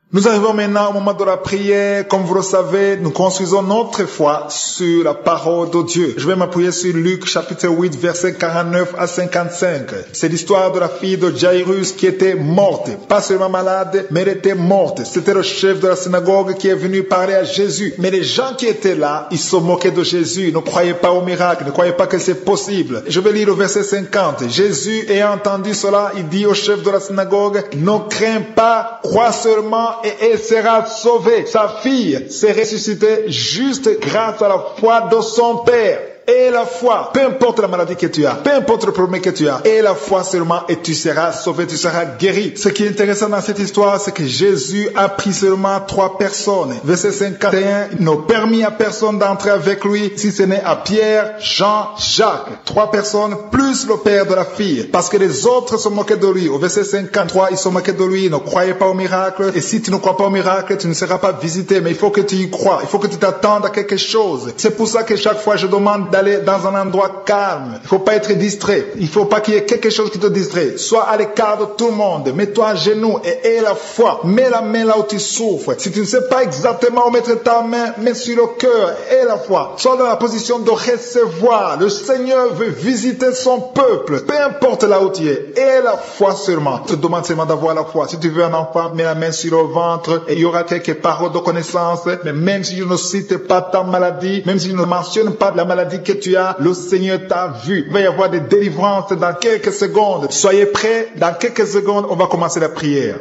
Nous arrivons maintenant au moment de la prière. Comme vous le savez, nous construisons notre foi sur la parole de Dieu. Je vais m'appuyer sur Luc chapitre 8, versets 49 à 55. C'est l'histoire de la fille de Jairus qui était morte. Pas seulement malade, mais elle était morte. C'était le chef de la synagogue qui est venu parler à Jésus. Mais les gens qui étaient là, ils se moquaient de Jésus. Ils ne croyaient pas au miracle, ne croyaient pas que c'est possible. Je vais lire le verset 50. Jésus, ayant entendu cela, il dit au chef de la synagogue, ne crains pas, crois seulement et elle sera sauvée. Sa fille s'est ressuscitée juste grâce à la foi de son père. Et la foi, peu importe la maladie que tu as, peu importe le problème que tu as, et la foi seulement, et tu seras sauvé, tu seras guéri. Ce qui est intéressant dans cette histoire, c'est que Jésus a pris seulement 3 personnes. Verset 51, il n'a permis à personne d'entrer avec lui, si ce n'est à Pierre, Jean, Jacques. 3 personnes, plus le père de la fille. Parce que les autres se moquaient de lui. Au verset 53, ils se moquaient de lui, ils ne croyaient pas au miracle. Et si tu ne crois pas au miracle, tu ne seras pas visité. Mais il faut que tu y crois. Il faut que tu t'attendes à quelque chose. C'est pour ça que chaque fois, je demande d'aller dans un endroit calme. Il ne faut pas être distrait. Il ne faut pas qu'il y ait quelque chose qui te distrait. Sois à l'écart de tout le monde. Mets-toi à genoux et aie la foi. Mets la main là où tu souffres. Si tu ne sais pas exactement où mettre ta main, mets sur le cœur. Aie la foi. Sois dans la position de recevoir. Le Seigneur veut visiter son peuple. Peu importe là où tu es. Aie la foi seulement. Je te demande seulement d'avoir la foi. Si tu veux un enfant, mets la main sur le ventre et il y aura quelques paroles de connaissance. Mais même si je ne cite pas ta maladie, même si je ne mentionne pas la maladie que tu as, le Seigneur t'a vu. Il va y avoir des délivrances dans quelques secondes. Soyez prêts. Dans quelques secondes, on va commencer la prière.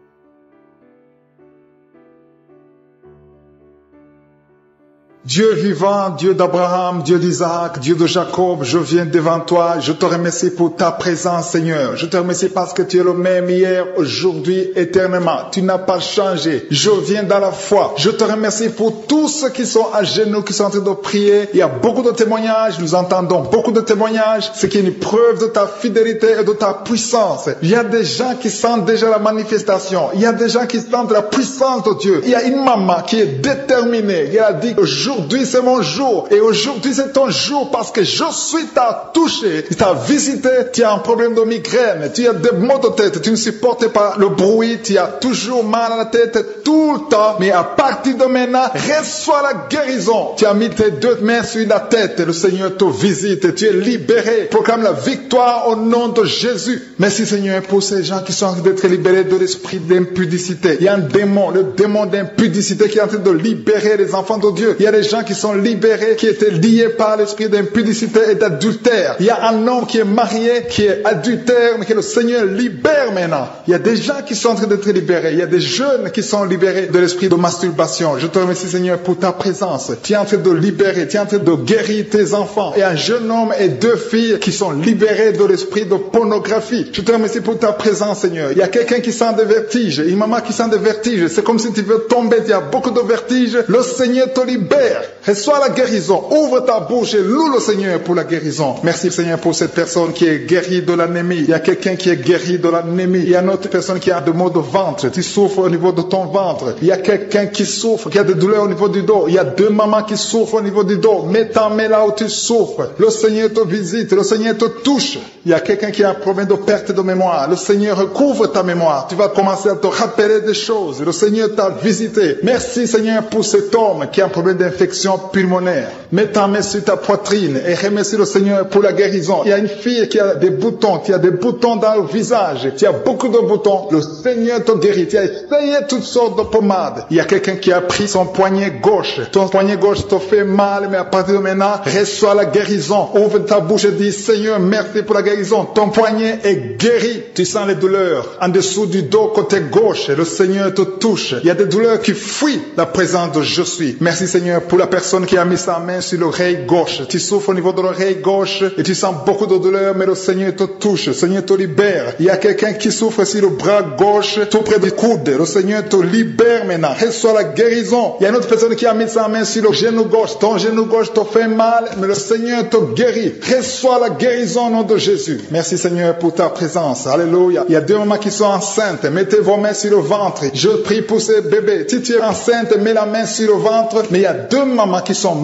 Dieu vivant, Dieu d'Abraham, Dieu d'Isaac, Dieu de Jacob, je viens devant toi, je te remercie pour ta présence, Seigneur. Je te remercie parce que tu es le même hier, aujourd'hui, éternellement. Tu n'as pas changé. Je viens dans la foi. Je te remercie pour tous ceux qui sont à genoux, qui sont en train de prier. Il y a beaucoup de témoignages, nous entendons beaucoup de témoignages, ce qui est une preuve de ta fidélité et de ta puissance. Il y a des gens qui sentent déjà la manifestation. Il y a des gens qui sentent la puissance de Dieu. Il y a une maman qui est déterminée. Elle a dit que aujourd'hui c'est mon jour et aujourd'hui c'est ton jour parce que je suis t'a touché, t'a visité, tu as un problème de migraine, tu as des maux de tête, tu ne supportes pas le bruit, tu as toujours mal à la tête tout le temps, mais à partir de maintenant, reçois la guérison. Tu as mis tes 2 mains sur la tête, le Seigneur te visite, tu es libéré, proclame la victoire au nom de Jésus. Merci Seigneur pour ces gens qui sont en train d'être libérés de l'esprit d'impudicité. Il y a un démon, le démon d'impudicité qui est en train de libérer les enfants de Dieu. Il y a des gens qui sont libérés, qui étaient liés par l'esprit d'impudicité et d'adultère. Il y a un homme qui est marié, qui est adultère, mais que le Seigneur libère maintenant. Il y a des gens qui sont en train d'être libérés. Il y a des jeunes qui sont libérés de l'esprit de masturbation. Je te remercie Seigneur pour ta présence. Tu es en train de libérer, tu es en train de guérir tes enfants. Et un jeune homme et 2 filles qui sont libérés de l'esprit de pornographie. Je te remercie pour ta présence Seigneur. Il y a quelqu'un qui sent des vertiges, une maman qui sent des vertiges. C'est comme si tu veux tomber, il y a beaucoup de vertiges. Le Seigneur te libère. Reçois la guérison. Ouvre ta bouche et loue le Seigneur pour la guérison. Merci Seigneur pour cette personne qui est guérie de l'anémie. Il y a quelqu'un qui est guéri de l'anémie. Il y a une autre personne qui a des maux de ventre. Tu souffres au niveau de ton ventre. Il y a quelqu'un qui souffre, qui a des douleurs au niveau du dos. Il y a 2 mamans qui souffrent au niveau du dos. Mets ta main là où tu souffres. Le Seigneur te visite. Le Seigneur te touche. Il y a quelqu'un qui a un problème de perte de mémoire. Le Seigneur recouvre ta mémoire. Tu vas commencer à te rappeler des choses. Le Seigneur t'a visité. Merci Seigneur pour cet homme qui a un problème d'infection pulmonaire. Mets ta main sur ta poitrine et remercie le Seigneur pour la guérison. Il y a une fille qui a des boutons, qui a des boutons dans le visage. Tu as beaucoup de boutons. Le Seigneur te guérit. Tu as essayé toutes sortes de pommades. Il y a quelqu'un qui a pris son poignet gauche. Ton poignet gauche te fait mal, mais à partir de maintenant, reçois la guérison. Ouvre ta bouche et dis, Seigneur, merci pour la guérison. Ton poignet est guéri. Tu sens les douleurs en dessous du dos côté gauche. Le Seigneur te touche. Il y a des douleurs qui fuient la présence de je suis. Merci Seigneur pour la personne qui a mis sa main sur l'oreille gauche. Tu souffres au niveau de l'oreille gauche et tu sens beaucoup de douleur, mais le Seigneur te touche. Le Seigneur te libère. Il y a quelqu'un qui souffre sur le bras gauche, tout près du coude. Le Seigneur te libère maintenant. Reçois la guérison. Il y a une autre personne qui a mis sa main sur le genou gauche. Ton genou gauche te fait mal, mais le Seigneur te guérit. Reçois la guérison au nom de Jésus. Merci Seigneur pour ta présence. Alléluia. Il y a 2 mamans qui sont enceintes. Mettez vos mains sur le ventre. Je prie pour ces bébés. Si tu es enceinte, mets la main sur le ventre. Mais il y a 2 mamans qui sont menacées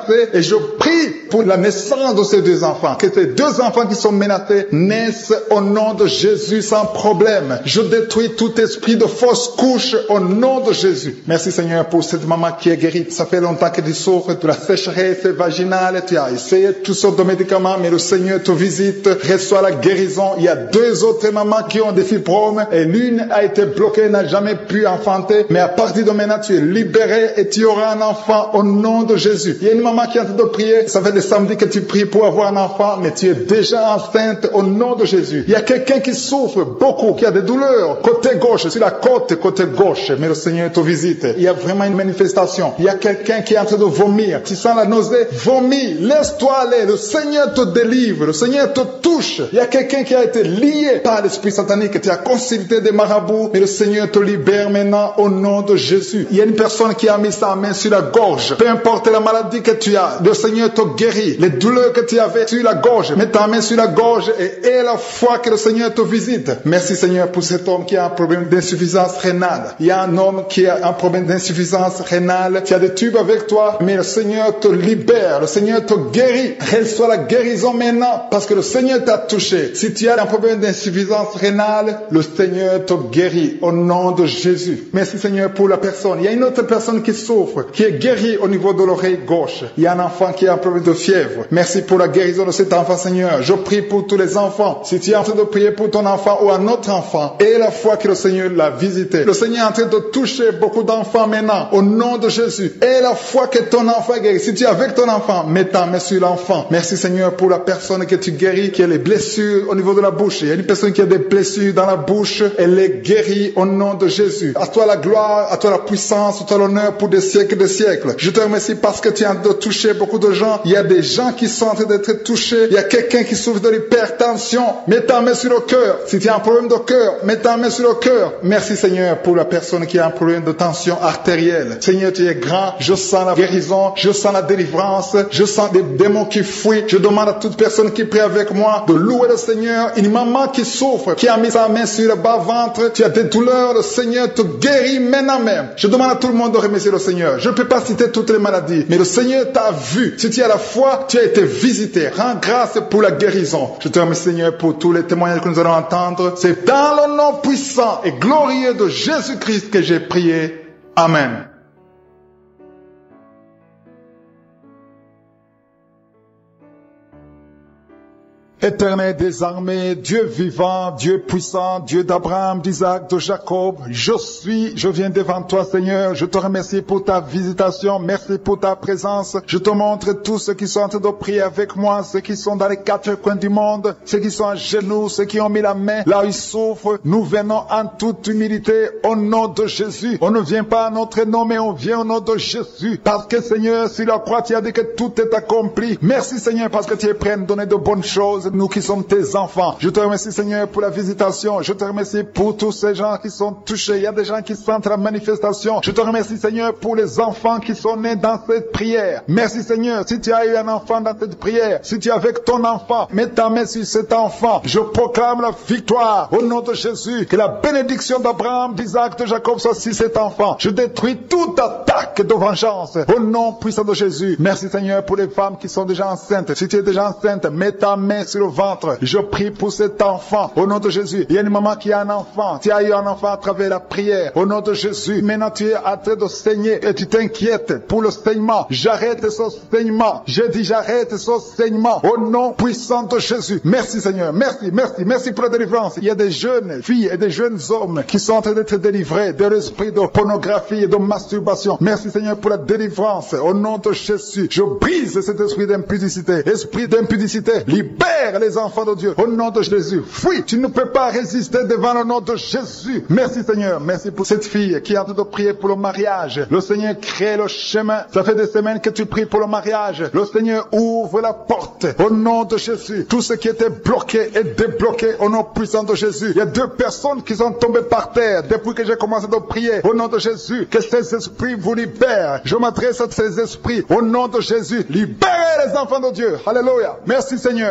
menacés et je prie pour la naissance de ces deux enfants. Que ces deux enfants qui sont menacés naissent au nom de Jésus sans problème. Je détruis tout esprit de fausse couche au nom de Jésus. Merci Seigneur pour cette maman qui est guérie. Ça fait longtemps que tu souffres de la sécheresse vaginale. Tu as essayé toutes sortes de médicaments, mais le Seigneur te visite, reçoit la guérison. Il y a deux autres mamans qui ont des fibromes et l'une a été bloquée, n'a jamais pu enfanter. Mais à partir de maintenant, tu es libéré et tu auras un enfant au nom de Jésus. Il y a une maman qui est en train de prier. Ça fait des samedis que tu pries pour avoir un enfant, mais tu es déjà enceinte au nom de Jésus. Il y a quelqu'un qui souffre beaucoup, qui a des douleurs côté gauche, sur la côte côté gauche, mais le Seigneur te visite. Il y a vraiment une manifestation. Il y a quelqu'un qui est en train de vomir. Tu sens la nausée, vomis, laisse-toi aller. Le Seigneur te délivre, le Seigneur te touche. Il y a quelqu'un qui a été lié par l'esprit satanique. Tu as consulté des marabouts, mais le Seigneur te libère maintenant au nom de Jésus. Il y a une personne qui a mis sa main sur la gorge. Peu importe la maladie que tu as, le Seigneur te guérit. Les douleurs que tu avais sur la gorge, mets ta main sur la gorge et aie la foi que le Seigneur te visite. Merci Seigneur pour cet homme qui a un problème d'insuffisance rénale. Il y a un homme qui a un problème d'insuffisance rénale. Tu as des tubes avec toi, mais le Seigneur te libère. Le Seigneur te guérit. Reçois la guérison maintenant parce que le Seigneur t'a touché. Si tu as un problème d'insuffisance rénale, le Seigneur te guérit au nom de Jésus. Merci Seigneur pour la personne. Il y a une autre personne qui souffre, qui est guérie au niveau de l'oreille gauche. Il y a un enfant qui a un problème de fièvre. Merci pour la guérison de cet enfant Seigneur. Je prie pour tous les enfants. Si tu es en train de prier pour ton enfant ou un autre enfant, et la foi que le Seigneur l'a visité. Le Seigneur est en train de toucher beaucoup d'enfants maintenant au nom de Jésus. Et la foi que ton enfant est guéri. Si tu es avec ton enfant, mets ta main sur l'enfant. Merci Seigneur pour la personne que tu guéris, qui a les blessures au niveau de la bouche. Il y a une personne qui a des blessures dans la bouche. Elle est guérie au nom de Jésus. À toi la gloire, à toi la puissance, à toi l'honneur pour des siècles et des siècles. Je te remercie parce que tu es en train de toucher beaucoup de gens. Il y a des gens qui sont en train d'être touchés. Il y a quelqu'un qui souffre de l'hypertension. Mets ta main sur le cœur. Si tu as un problème de cœur, mets ta main sur le cœur. Merci Seigneur pour la personne qui a un problème de tension artérielle. Seigneur, tu es grand. Je sens la guérison. Je sens la délivrance. Je sens des démons qui fuient. Je demande à toute personne qui prie avec moi de louer le Seigneur. Une maman qui souffre, qui a mis sa main sur le bas-ventre. Tu as des douleurs. Le Seigneur te guérit maintenant même. Je demande à tout le monde de remercier le Seigneur. Je ne peux pas citer toutes les maladies, mais le Seigneur t'a vu. Si tu as la foi, tu as été visité. Rends grâce pour la guérison. Je te remercie Seigneur pour tous les témoignages que nous allons entendre. C'est dans le nom puissant et glorieux de Jésus-Christ que j'ai prié. Amen. Éternel des armées, Dieu vivant, Dieu puissant, Dieu d'Abraham, d'Isaac, de Jacob, je viens devant toi Seigneur, je te remercie pour ta visitation, merci pour ta présence, je te montre tous ceux qui sont en train de prier avec moi, ceux qui sont dans les quatre coins du monde, ceux qui sont à genoux, ceux qui ont mis la main là où ils souffrent, nous venons en toute humilité au nom de Jésus, on ne vient pas à notre nom mais on vient au nom de Jésus, parce que Seigneur, sur la croix tu as dit que tout est accompli, merci Seigneur parce que tu es prêt à nous donner de bonnes choses, nous qui sommes tes enfants. Je te remercie Seigneur pour la visitation. Je te remercie pour tous ces gens qui sont touchés. Il y a des gens qui sentent la manifestation. Je te remercie Seigneur pour les enfants qui sont nés dans cette prière. Merci Seigneur. Si tu as eu un enfant dans cette prière, si tu es avec ton enfant, mets ta main sur cet enfant. Je proclame la victoire au nom de Jésus. Que la bénédiction d'Abraham, d'Isaac, de Jacob soit sur cet enfant. Je détruis toute attaque de vengeance au nom puissant de Jésus. Merci Seigneur pour les femmes qui sont déjà enceintes. Si tu es déjà enceinte, mets ta main sur le ventre. Je prie pour cet enfant au nom de Jésus. Il y a une maman qui a un enfant. Tu as eu un enfant à travers la prière au nom de Jésus. Maintenant tu es en train de saigner et tu t'inquiètes pour le saignement. J'arrête ce saignement. Je dis j'arrête ce saignement au nom puissant de Jésus. Merci Seigneur. Merci pour la délivrance. Il y a des jeunes filles et des jeunes hommes qui sont en train d'être délivrés de l'esprit de pornographie et de masturbation. Merci Seigneur pour la délivrance au nom de Jésus. Je brise cet esprit d'impudicité. Esprit d'impudicité, libère les enfants de Dieu au nom de Jésus. Fuis, tu ne peux pas résister devant le nom de Jésus. Merci Seigneur, merci pour cette fille qui est en train de prier pour le mariage. Le Seigneur crée le chemin. Ça fait des semaines que tu pries pour le mariage. Le Seigneur ouvre la porte au nom de Jésus. Tout ce qui était bloqué est débloqué au nom puissant de Jésus. Il y a 2 personnes qui sont tombées par terre depuis que j'ai commencé de prier au nom de Jésus. Que ces esprits vous libèrent. Je m'adresse à ces esprits au nom de Jésus. Libérez les enfants de Dieu. Alléluia. Merci Seigneur. Merci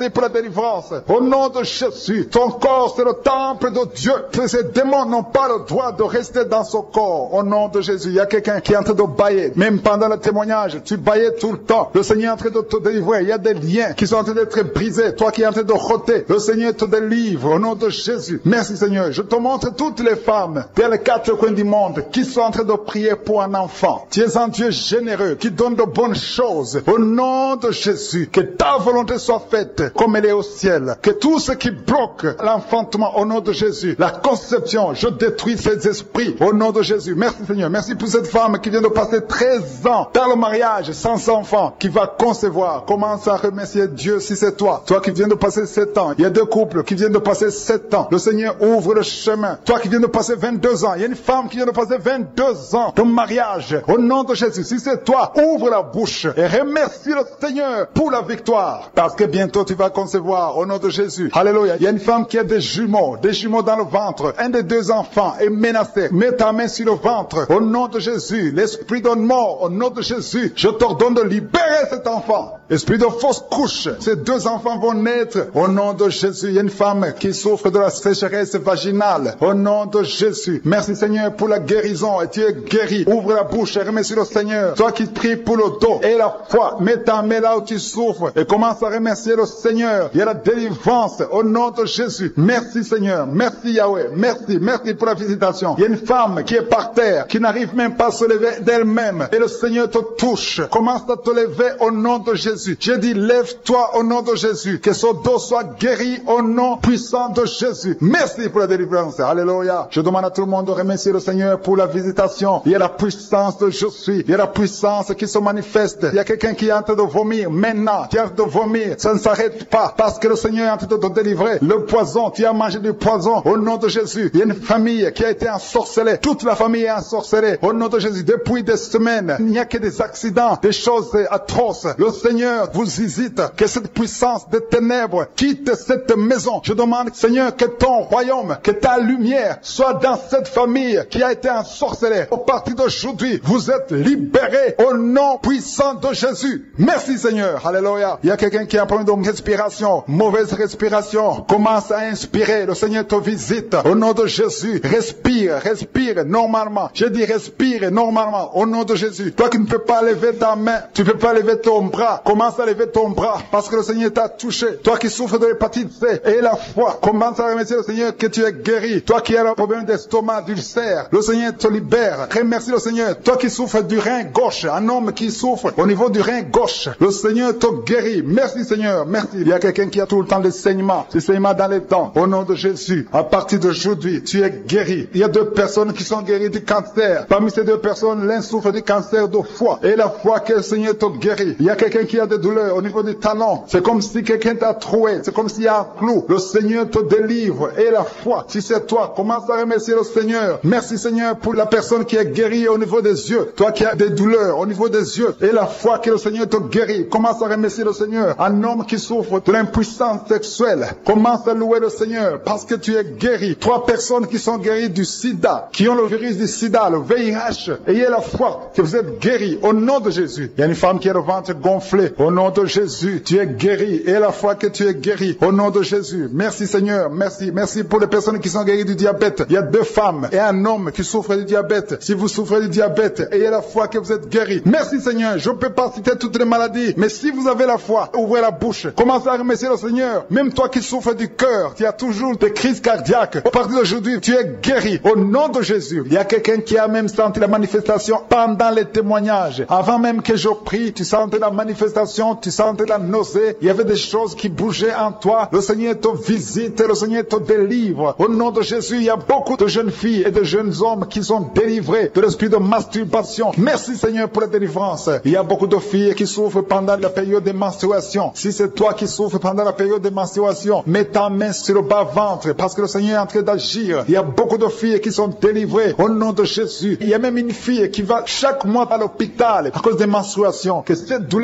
merci pour la délivrance. Au nom de Jésus, ton corps c'est le temple de Dieu. Ces démons n'ont pas le droit de rester dans son corps. Au nom de Jésus, il y a quelqu'un qui est en train de bailler. Même pendant le témoignage, tu baillais tout le temps. Le Seigneur est en train de te délivrer. Il y a des liens qui sont en train d'être brisés. Toi qui es en train de rôter, le Seigneur te délivre au nom de Jésus. Merci Seigneur. Je te montre toutes les femmes dans les quatre coins du monde qui sont en train de prier pour un enfant. Tu es un Dieu généreux qui donne de bonnes choses. Au nom de Jésus, que ta volonté soit faite comme elle est au ciel. Que tout ce qui bloque l'enfantement au nom de Jésus, la conception, je détruis ces esprits au nom de Jésus. Merci Seigneur. Merci pour cette femme qui vient de passer 13 ans dans le mariage sans enfant, qui va concevoir. Commence à remercier Dieu si c'est toi. Toi qui viens de passer 7 ans. Il y a 2 couples qui viennent de passer 7 ans. Le Seigneur ouvre le chemin. Toi qui viens de passer 22 ans. Il y a une femme qui vient de passer 22 ans de mariage. Au nom de Jésus, si c'est toi, ouvre la bouche et remercie le Seigneur pour la victoire. Parce que bientôt tu vas concevoir au nom de Jésus. Alléluia. Il y a une femme qui a des jumeaux dans le ventre. Un des 2 enfants est menacé. Mets ta main sur le ventre. Au nom de Jésus, l'esprit de mort, au nom de Jésus, je t'ordonne de libérer cet enfant. Esprit de fausse couche, ces 2 enfants vont naître. Au nom de Jésus, il y a une femme qui souffre de la sécheresse vaginale. Au nom de Jésus, merci Seigneur pour la guérison. Et tu es guéri. Ouvre la bouche et remercie le Seigneur. Toi qui pries pour le dos et la foi, mets ta main là où tu souffres et commence à remercier le Seigneur. Il y a la délivrance au nom de Jésus. Merci Seigneur. Merci Yahweh. Merci pour la visitation. Il y a une femme qui est par terre, qui n'arrive même pas à se lever d'elle-même. Et le Seigneur te touche. Commence à te lever au nom de Jésus. J'ai dit, lève-toi au nom de Jésus. Que son dos soit guéri au nom puissant de Jésus. Merci pour la délivrance. Alléluia. Je demande à tout le monde de remercier le Seigneur pour la visitation. Il y a la puissance de je suis. Il y a la puissance qui se manifeste. Il y a quelqu'un qui est en train de vomir maintenant. Tu es en train de vomir. Ça ne s'arrête pas. Parce que le Seigneur est en train de te délivrer. Le poison, tu as mangé du poison au nom de Jésus. Il y a une famille qui a été ensorcelée. Toute la famille est ensorcelée au nom de Jésus. Depuis des semaines, il n'y a que des accidents, des choses atroces. Le Seigneur vous visite. Que cette puissance des ténèbres quitte cette maison. Je demande, Seigneur, que ton royaume, que ta lumière soit dans cette famille qui a été ensorcelée. Au partir d'aujourd'hui, vous êtes libérés au nom puissant de Jésus. Merci Seigneur. Alléluia. Il y a quelqu'un qui a un problème de respiration, mauvaise respiration. Commence à inspirer. Le Seigneur te visite. Au nom de Jésus, respire normalement. Je dis respire normalement au nom de Jésus. Toi qui ne peux pas lever ta main, tu ne peux pas lever ton bras, commence à lever ton bras parce que le Seigneur t'a touché. Toi qui souffres de l'hépatite C et la foi, commence à remercier le Seigneur que tu es guéri. Toi qui as un problème d'estomac, d'ulcère, le Seigneur te libère. Remercie le Seigneur. Toi qui souffres du rein gauche, un homme qui souffre au niveau du rein gauche, le Seigneur te guérit. Merci Seigneur, merci. Il y a quelqu'un qui a tout le temps des saignements dans les dents. Au nom de Jésus, à partir d'aujourd'hui, tu es guéri. Il y a 2 personnes qui sont guéries du cancer. Parmi ces 2 personnes, l'un souffre du cancer de foie. Et la foi que le Seigneur te guérit. Il y a quelqu'un qui a des douleurs au niveau du talon. C'est comme si quelqu'un t'a troué. C'est comme s'il y a un clou. Le Seigneur te délivre. Et la foi, si c'est toi, commence à remercier le Seigneur. Merci Seigneur pour la personne qui est guérie au niveau des yeux. Toi qui as des douleurs au niveau des yeux. Et la foi que le Seigneur te guérit. Commence à remercier le Seigneur. Un homme qui souffre de l'impuissance sexuelle. Commence à louer le Seigneur parce que tu es guéri. 3 personnes qui sont guéries du sida, qui ont le virus du sida, le VIH. Ayez la foi que vous êtes guéris au nom de Jésus. Il y a une femme qui a le ventre gonflé. Au nom de Jésus, tu es guéri. Et la foi que tu es guéri au nom de Jésus. Merci Seigneur, merci. Merci pour les personnes qui sont guéries du diabète. Il y a 2 femmes et un homme qui souffrent du diabète. Si vous souffrez du diabète, ayez la foi que vous êtes guéris. Merci Seigneur. Je ne peux pas citer toutes les maladies, mais si vous avez la foi, ouvrez la bouche. Commencez à remercier le Seigneur. Même toi qui souffres du cœur, qui a toujours des crises cardiaques, à partir d'aujourd'hui, tu es guéri au nom de Jésus. Il y a quelqu'un qui a même senti la manifestation pendant les témoignages. Avant même que je prie, tu sentais la manifestation, tu sentais la nausée. Il y avait des choses qui bougeaient en toi. Le Seigneur te visite, le Seigneur te délivre. Au nom de Jésus, il y a beaucoup de jeunes filles et de jeunes hommes qui sont délivrés de l'esprit de masturbation. Merci Seigneur pour la délivrance. Il y a beaucoup de filles qui souffrent pendant la période de menstruation. Si c'est toi qui souffres pendant la période de menstruation, mets ta main sur le bas-ventre parce que le Seigneur est en train d'agir. Il y a beaucoup de filles qui sont délivrées au nom de Jésus. Il y a même une fille qui va chaque mois à l'hôpital à cause des menstruations. Que cette douleur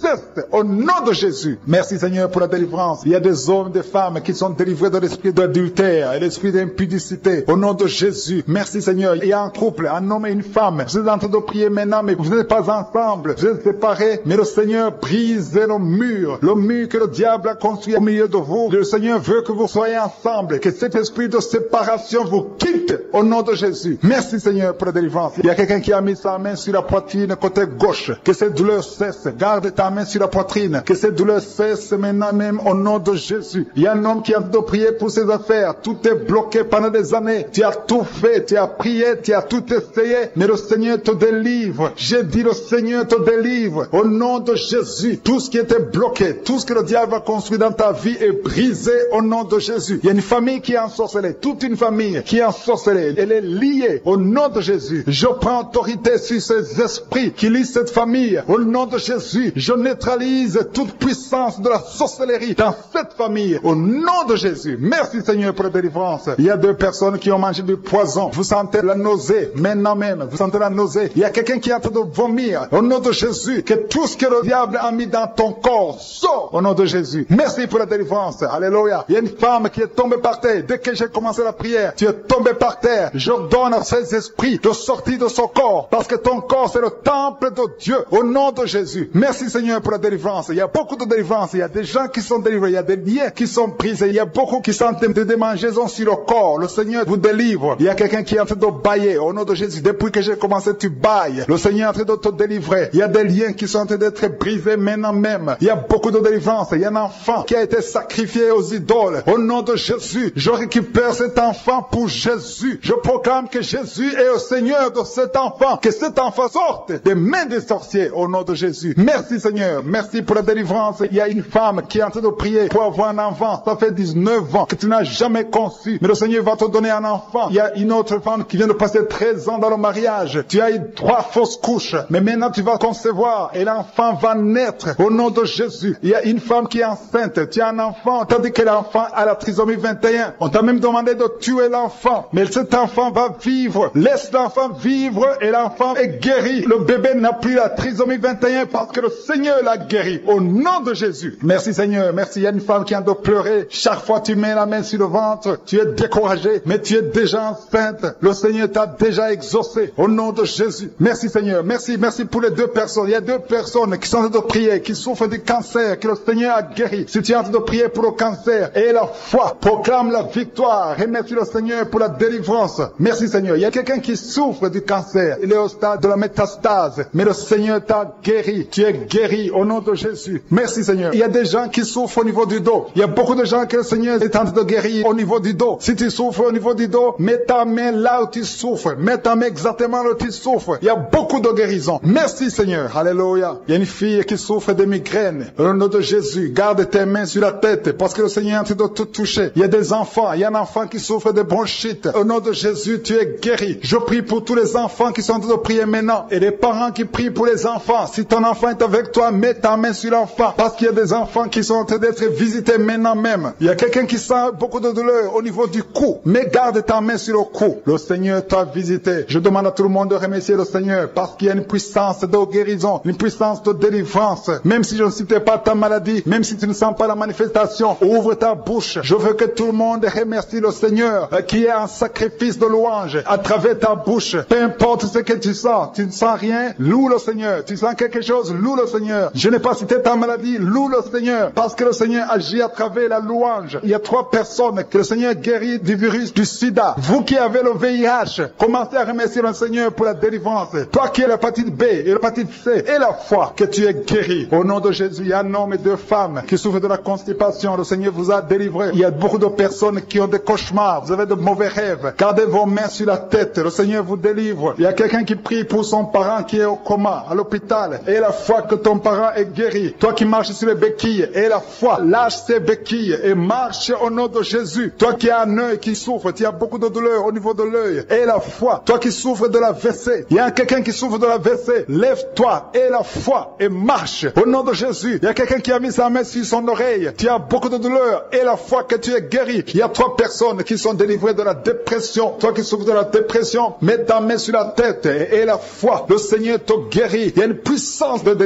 cesse au nom de Jésus. Merci Seigneur pour la délivrance. Il y a des hommes, des femmes qui sont délivrés de l'esprit d'adultère et l'esprit d'impudicité. Au nom de Jésus. Merci Seigneur. Il y a un couple, un homme et une femme. Vous êtes en train de prier maintenant, mais vous n'êtes pas ensemble. Vous êtes séparés, mais le Seigneur brise le mur que le diable a construit au milieu de vous. Le Seigneur veut que vous soyez ensemble, que cet esprit de séparation vous quitte au nom de Jésus. Merci Seigneur pour la délivrance. Il y a quelqu'un qui a mis sa main sur la poitrine côté gauche. Que cette douleur cesse. Garde ta main sur la poitrine. Que cette douleur cesse maintenant même au nom de Jésus. Il y a un homme qui a de prier pour ses affaires. Tout est bloqué pendant des années. Tu as tout fait, tu as prié, tu as tout essayé, mais le Seigneur te délivre. J'ai dit le Seigneur te délivre. Au nom de Jésus, tout ce qui était bloqué, tout ce que le diable a construit dans ta vie est brisé au nom de Jésus. Il y a une famille qui est ensorcelée, toute une famille qui est ensorcelée. Elle est liée au nom de Jésus. Je prends autorité sur ces esprits qui lient cette famille. Au nom de Jésus, je neutralise toute puissance de la sorcellerie dans cette famille. Au nom de Jésus. Merci Seigneur pour la délivrance. Il y a 2 personnes qui ont mangé du poison. Vous sentez la nausée maintenant même. Vous sentez la nausée. Il y a quelqu'un qui est en train de vomir. Au nom de Jésus, que tout ce que le diable a mis dans ton corps sort au nom de Jésus. Merci pour la délivrance. Alléluia. Il y a une femme qui est tombée par terre. Dès que j'ai commencé la prière, tu es tombé par terre. Je donne à ces esprits de sortir de son corps. Parce que ton corps, c'est le temple de Dieu. Au nom de Jésus. Merci Seigneur pour la délivrance. Il y a beaucoup de délivrance. Il y a des gens qui sont délivrés. Il y a des liens qui sont brisés. Il y a beaucoup qui sentent des démangeaisons sur le corps. Le Seigneur vous délivre. Il y a quelqu'un qui est en train de bailler. Au nom de Jésus. Depuis que j'ai commencé, tu bailles. Le Seigneur est en train de te délivrer. Il y a des liens qui sont en train d'être brisés maintenant même. Il y a beaucoup de délivrance. Il y a un enfant qui a été sacrifié aux idoles. Au nom de Jésus, je récupère cet enfant pour Jésus. Je proclame que Jésus est le Seigneur de cet enfant. Que cet enfant sorte des mains des sorciers au nom de Jésus. Merci Seigneur. Merci pour la délivrance. Il y a une femme qui est en train de prier pour avoir un enfant. Ça fait 19 ans que tu n'as jamais conçu. Mais le Seigneur va te donner un enfant. Il y a une autre femme qui vient de passer 13 ans dans le mariage. Tu as eu 3 fausses couches. Mais maintenant tu vas concevoir et l'enfant va naître au nom de Jésus. Il y a une femme qui est enceinte. Tu as un enfant. On t'a dit que l'enfant a la trisomie 21. On t'a même demandé de tuer l'enfant. Mais cet enfant va vivre. Laisse l'enfant vivre et l'enfant est guéri. Le bébé n'a plus la trisomie 21 parce que le Seigneur l'a guéri. Au nom de Jésus. Merci Seigneur. Merci. Il y a une femme qui a de pleurer. Chaque fois tu mets la main sur le ventre, tu es découragé, mais tu es déjà enceinte. Le Seigneur t'a déjà exaucé. Au nom de Jésus. Merci Seigneur. Merci. Merci pour les 2 personnes. Il y a 2 personnes qui sont en train de prier, qui souffrent du cancer, que le Seigneur a guéri. Si tu es en train de prier pour le cancer, et la foi, proclame la victoire. Remercie le Seigneur pour la délivrance. Merci Seigneur. Il y a quelqu'un qui souffre du cancer. Il est au stade de la métastase. Mais le Seigneur t'a guéri. Tu es guéri au nom de Jésus. Merci Seigneur. Il y a des gens qui souffrent au niveau du dos. Il y a beaucoup de gens que le Seigneur est en train de guérir au niveau du dos. Si tu souffres au niveau du dos, mets ta main là où tu souffres. Mets ta main exactement là où tu souffres. Il y a beaucoup de guérisons. Merci Seigneur. Alléluia. Il y a une fille qui souffre de migraines. Au nom de Jésus, garde tes mains sur la tête parce que le Seigneur est en train de te toucher. Il y a des enfants. Il y a un enfant qui souffre de bronchite. Au nom de Jésus, tu es guéri. Je prie pour tous les enfants qui sont en train de prier maintenant. Et les parents qui prient pour les enfants. Si ton enfant est avec toi, mets ta main sur l'enfant. Parce qu'il y a des enfants qui sont en train d'être visités maintenant même. Il y a quelqu'un qui sent beaucoup de douleur au niveau du cou. Mais garde ta main sur le cou. Le Seigneur t'a visité. Je demande à tout le monde de remercier le Seigneur parce qu'il y a une puissance de guérison, une puissance de délivrance. Même si je ne citais pas ta maladie, même si tu ne sens pas la manifestation, ouvre ta bouche. Je veux que tout le monde remercie le Seigneur qui est un sacrifice de louange à travers ta bouche. Peu importe ce que tu sens ne sens rien, loue le Seigneur. Tu sens quelque chose, loue le Seigneur. Je n'ai pas cité ta maladie, loue le Seigneur parce que le Seigneur agit à travers la louange. Il y a 3 personnes que le Seigneur guérit du virus du sida. Vous qui avez le VIH, commencez à remercier le Seigneur pour la délivrance. Toi qui as l'hépatite B et l'hépatite C et la foi que tu es guéri. Au nom de Jésus, il y a un homme et 2 femmes qui souffrent de la constipation. Le Seigneur vous a délivré. Il y a beaucoup de personnes qui ont des cauchemars. Vous avez de mauvais rêves. Gardez vos mains sur la tête. Le Seigneur vous délivre. Il y a quelqu'un qui prie pour son parent qui est au coma, à l'hôpital. Et la foi que ton parent est guéri. Toi qui marches sur les béquilles. Et la foi, lâche ces béquilles et marche au nom de Jésus. Toi qui as un œil qui souffre, tu as beaucoup de douleur au niveau de l'œil. Et la foi, toi qui souffres de la WC. Il y a quelqu'un qui souffre de la WC. Lève-toi et la foi et marche au nom de Jésus. Il y a quelqu'un qui a mis sa main sur son oreille. Tu as beaucoup de douleur et la foi que tu es guéri. Il y a 3 personnes qui sont délivrées de la dépression. Toi qui souffres de la dépression, mets ta main sur la tête et la foi. Le Seigneur te guérit. Il y a une puissance de délivrance.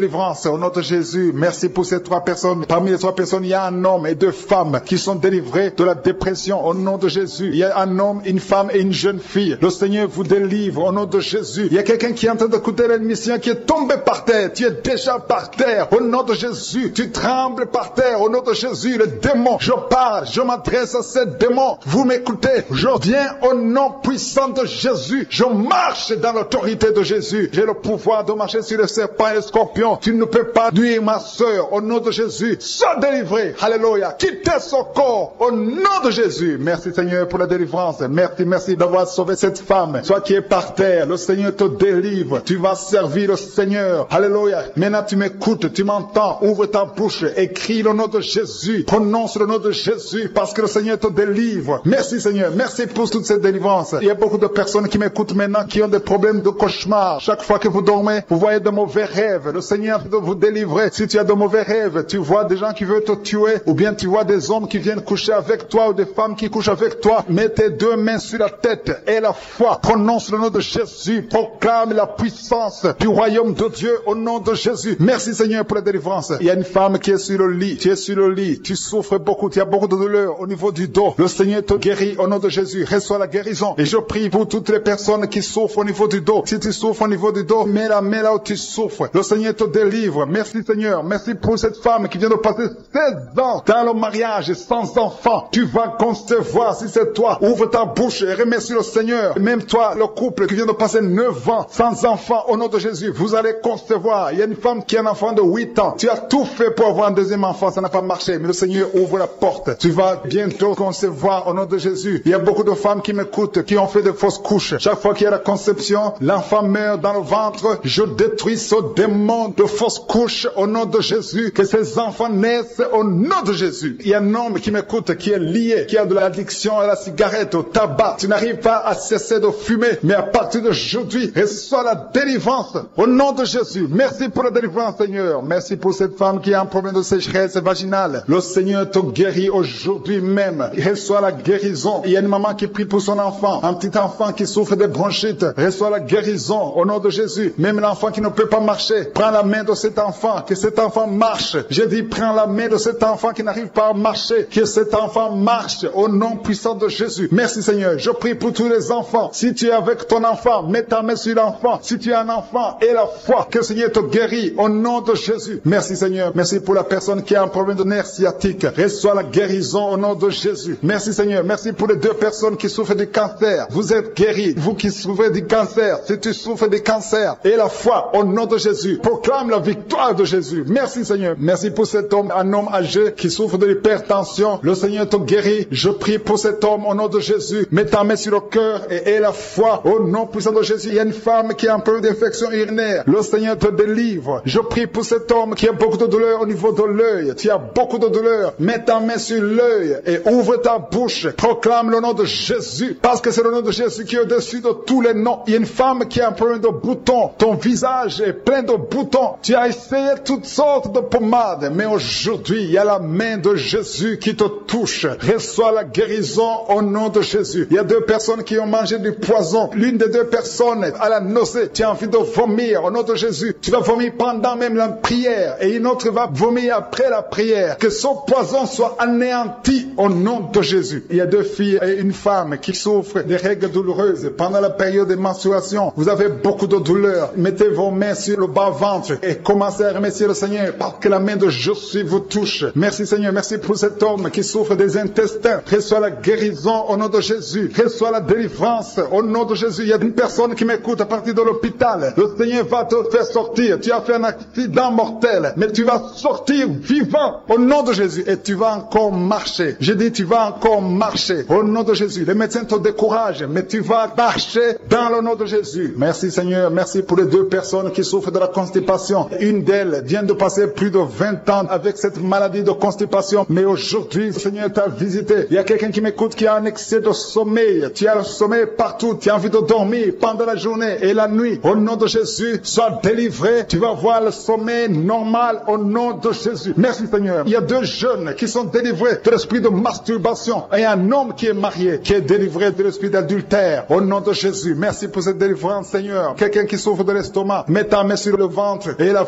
au nom de Jésus. Merci pour ces 3 personnes. Parmi les 3 personnes, il y a un homme et 2 femmes qui sont délivrés de la dépression au nom de Jésus. Il y a un homme, une femme et une jeune fille. Le Seigneur vous délivre au nom de Jésus. Il y a quelqu'un qui est en train d'écouter l'émission qui est tombé par terre. Tu es déjà par terre au nom de Jésus. Tu trembles par terre au nom de Jésus. Le démon, je parle, je m'adresse à ces démons. Vous m'écoutez. Je viens au nom puissant de Jésus. Je marche dans l'autorité de Jésus. J'ai le pouvoir de marcher sur les serpents et les scorpions. Tu ne peux pas nuire ma sœur au nom de Jésus. Sois délivré. Alléluia. Quittez son corps au nom de Jésus. Merci Seigneur pour la délivrance. Merci d'avoir sauvé cette femme. Toi qui es par terre, le Seigneur te délivre. Tu vas servir le Seigneur. Alléluia. Maintenant tu m'écoutes, tu m'entends. Ouvre ta bouche, écris le nom de Jésus. Prononce le nom de Jésus parce que le Seigneur te délivre. Merci Seigneur. Merci pour toute cette délivrance. Il y a beaucoup de personnes qui m'écoutent maintenant qui ont des problèmes de cauchemar. Chaque fois que vous dormez, vous voyez de mauvais rêves. Le Seigneur veut vous délivrer. Si tu as de mauvais rêves, tu vois des gens qui veulent te tuer ou bien tu vois des hommes qui viennent coucher avec toi ou des femmes qui couchent avec toi. Mets tes 2 mains sur la tête et la foi. Prononce le nom de Jésus. Proclame la puissance du royaume de Dieu au nom de Jésus. Merci Seigneur pour la délivrance. Il y a une femme qui est sur le lit. Tu es sur le lit. Tu souffres beaucoup. Tu as beaucoup de douleur au niveau du dos. Le Seigneur te guérit au nom de Jésus. Reçois la guérison. Et je prie pour toutes les personnes qui souffrent au niveau du dos. Si tu souffres au niveau du dos, mets la main là où tu souffres. Le Seigneur te délivre. Merci Seigneur. Merci pour cette femme qui vient de passer 16 ans dans le mariage sans enfant. Tu vas concevoir si c'est toi. Ouvre ta bouche et remercie le Seigneur. Même toi, le couple qui vient de passer 9 ans sans enfant au nom de Jésus, vous allez concevoir. Il y a une femme qui a un enfant de 8 ans. Tu as tout fait pour avoir un deuxième enfant, ça n'a pas marché. Mais le Seigneur ouvre la porte. Tu vas bientôt concevoir au nom de Jésus. Il y a beaucoup de femmes qui m'écoutent, qui ont fait de fausses couches. Chaque fois qu'il y a la conception, l'enfant meurt dans le ventre. Je détruis ce démon de fausses couches au nom de Jésus. Que ces enfants naissent au nom de Jésus. Il y a un homme qui m'écoute, qui est lié, qui a de l'addiction à la cigarette, au tabac. Tu n'arrives pas à cesser de fumer. Mais à partir d'aujourd'hui, reçois la délivrance au nom de Jésus. Merci pour la délivrance, Seigneur. Merci pour cette femme qui a un problème de sécheresse vaginale. Le Seigneur te guérit aujourd'hui même. Reçois la guérison. Il y a une maman qui prie pour son enfant. Un petit enfant qui souffre de bronchite. Reçois la guérison au nom de Jésus. Même l'enfant qui ne peut pas marcher. Prends la main de cet enfant. Que cet enfant marche. Je dis, prends la main de cet enfant qui n'arrive pas à marcher. Que cet enfant marche au nom puissant de Jésus. Merci Seigneur. Je prie pour tous les enfants. Si tu es avec ton enfant, mets ta main sur l'enfant. Si tu es un enfant, et la foi. Que le Seigneur te guérit au nom de Jésus. Merci Seigneur. Merci pour la personne qui a un problème de nerf sciatique. Reçois la guérison au nom de Jésus. Merci Seigneur. Merci pour les 2 personnes qui souffrent du cancer. Vous êtes guéris. Vous qui souffrez du cancer. Si tu souffres du cancer, et la foi au nom de Jésus. Proclame la victoire de Jésus. Merci Seigneur. Merci pour cet homme, un homme âgé qui souffre de l'hypertension. Le Seigneur te guérit. Je prie pour cet homme au nom de Jésus. Mets ta main sur le cœur et aie la foi au nom puissant de Jésus. Il y a une femme qui a un peu d'infection urinaire. Le Seigneur te délivre. Je prie pour cet homme qui a beaucoup de douleur au niveau de l'œil. Tu as beaucoup de douleur. Mets ta main sur l'œil et ouvre ta bouche. Proclame le nom de Jésus. Parce que c'est le nom de Jésus qui est au-dessus de tous les noms. Il y a une femme qui a un problème de boutons. Ton visage est plein de boutons. Tu as essayé toutes sortes de pommades. Mais aujourd'hui, il y a la main de Jésus qui te touche. Reçois la guérison au nom de Jésus. Il y a 2 personnes qui ont mangé du poison. L'une des 2 personnes a la nausée. Tu as envie de vomir au nom de Jésus. Tu vas vomir pendant même la prière. Et une autre va vomir après la prière. Que son poison soit anéanti au nom de Jésus. Il y a 2 filles et une femme qui souffrent des règles douloureuses pendant la période de menstruation. Vous avez beaucoup de douleur. Mettez vos mains sur le bas-ventre et commencez à remercier le Seigneur parce que la main de Jésus vous touche. Merci Seigneur. Merci pour cet homme qui souffre des intestins. Reçois la guérison au nom de Jésus. Reçois la délivrance au nom de Jésus. Il y a une personne qui m'écoute à partir de l'hôpital. Le Seigneur va te faire sortir. Tu as fait un accident mortel, mais tu vas sortir vivant au nom de Jésus et tu vas encore marcher. Je dis tu vas encore marcher au nom de Jésus. Les médecins te découragent, mais tu vas marcher dans le nom de Jésus. Merci Seigneur. Merci pour les 2 personnes qui souffrent de la constipation. Une d'elles vient de passer plus de 20 ans avec cette maladie de constipation, mais aujourd'hui le Seigneur t'a visité. Il y a quelqu'un qui m'écoute qui a un excès de sommeil. Tu as le sommeil partout. Tu as envie de dormir pendant la journée et la nuit. Au nom de Jésus, sois délivré. Tu vas voir le sommeil normal au nom de Jésus. Merci Seigneur. Il y a 2 jeunes qui sont délivrés de l'esprit de masturbation et un homme qui est marié qui est délivré de l'esprit d'adultère au nom de Jésus. Merci pour cette délivrance Seigneur. Quelqu'un qui souffre de l'estomac, mets ta main sur le ventre et la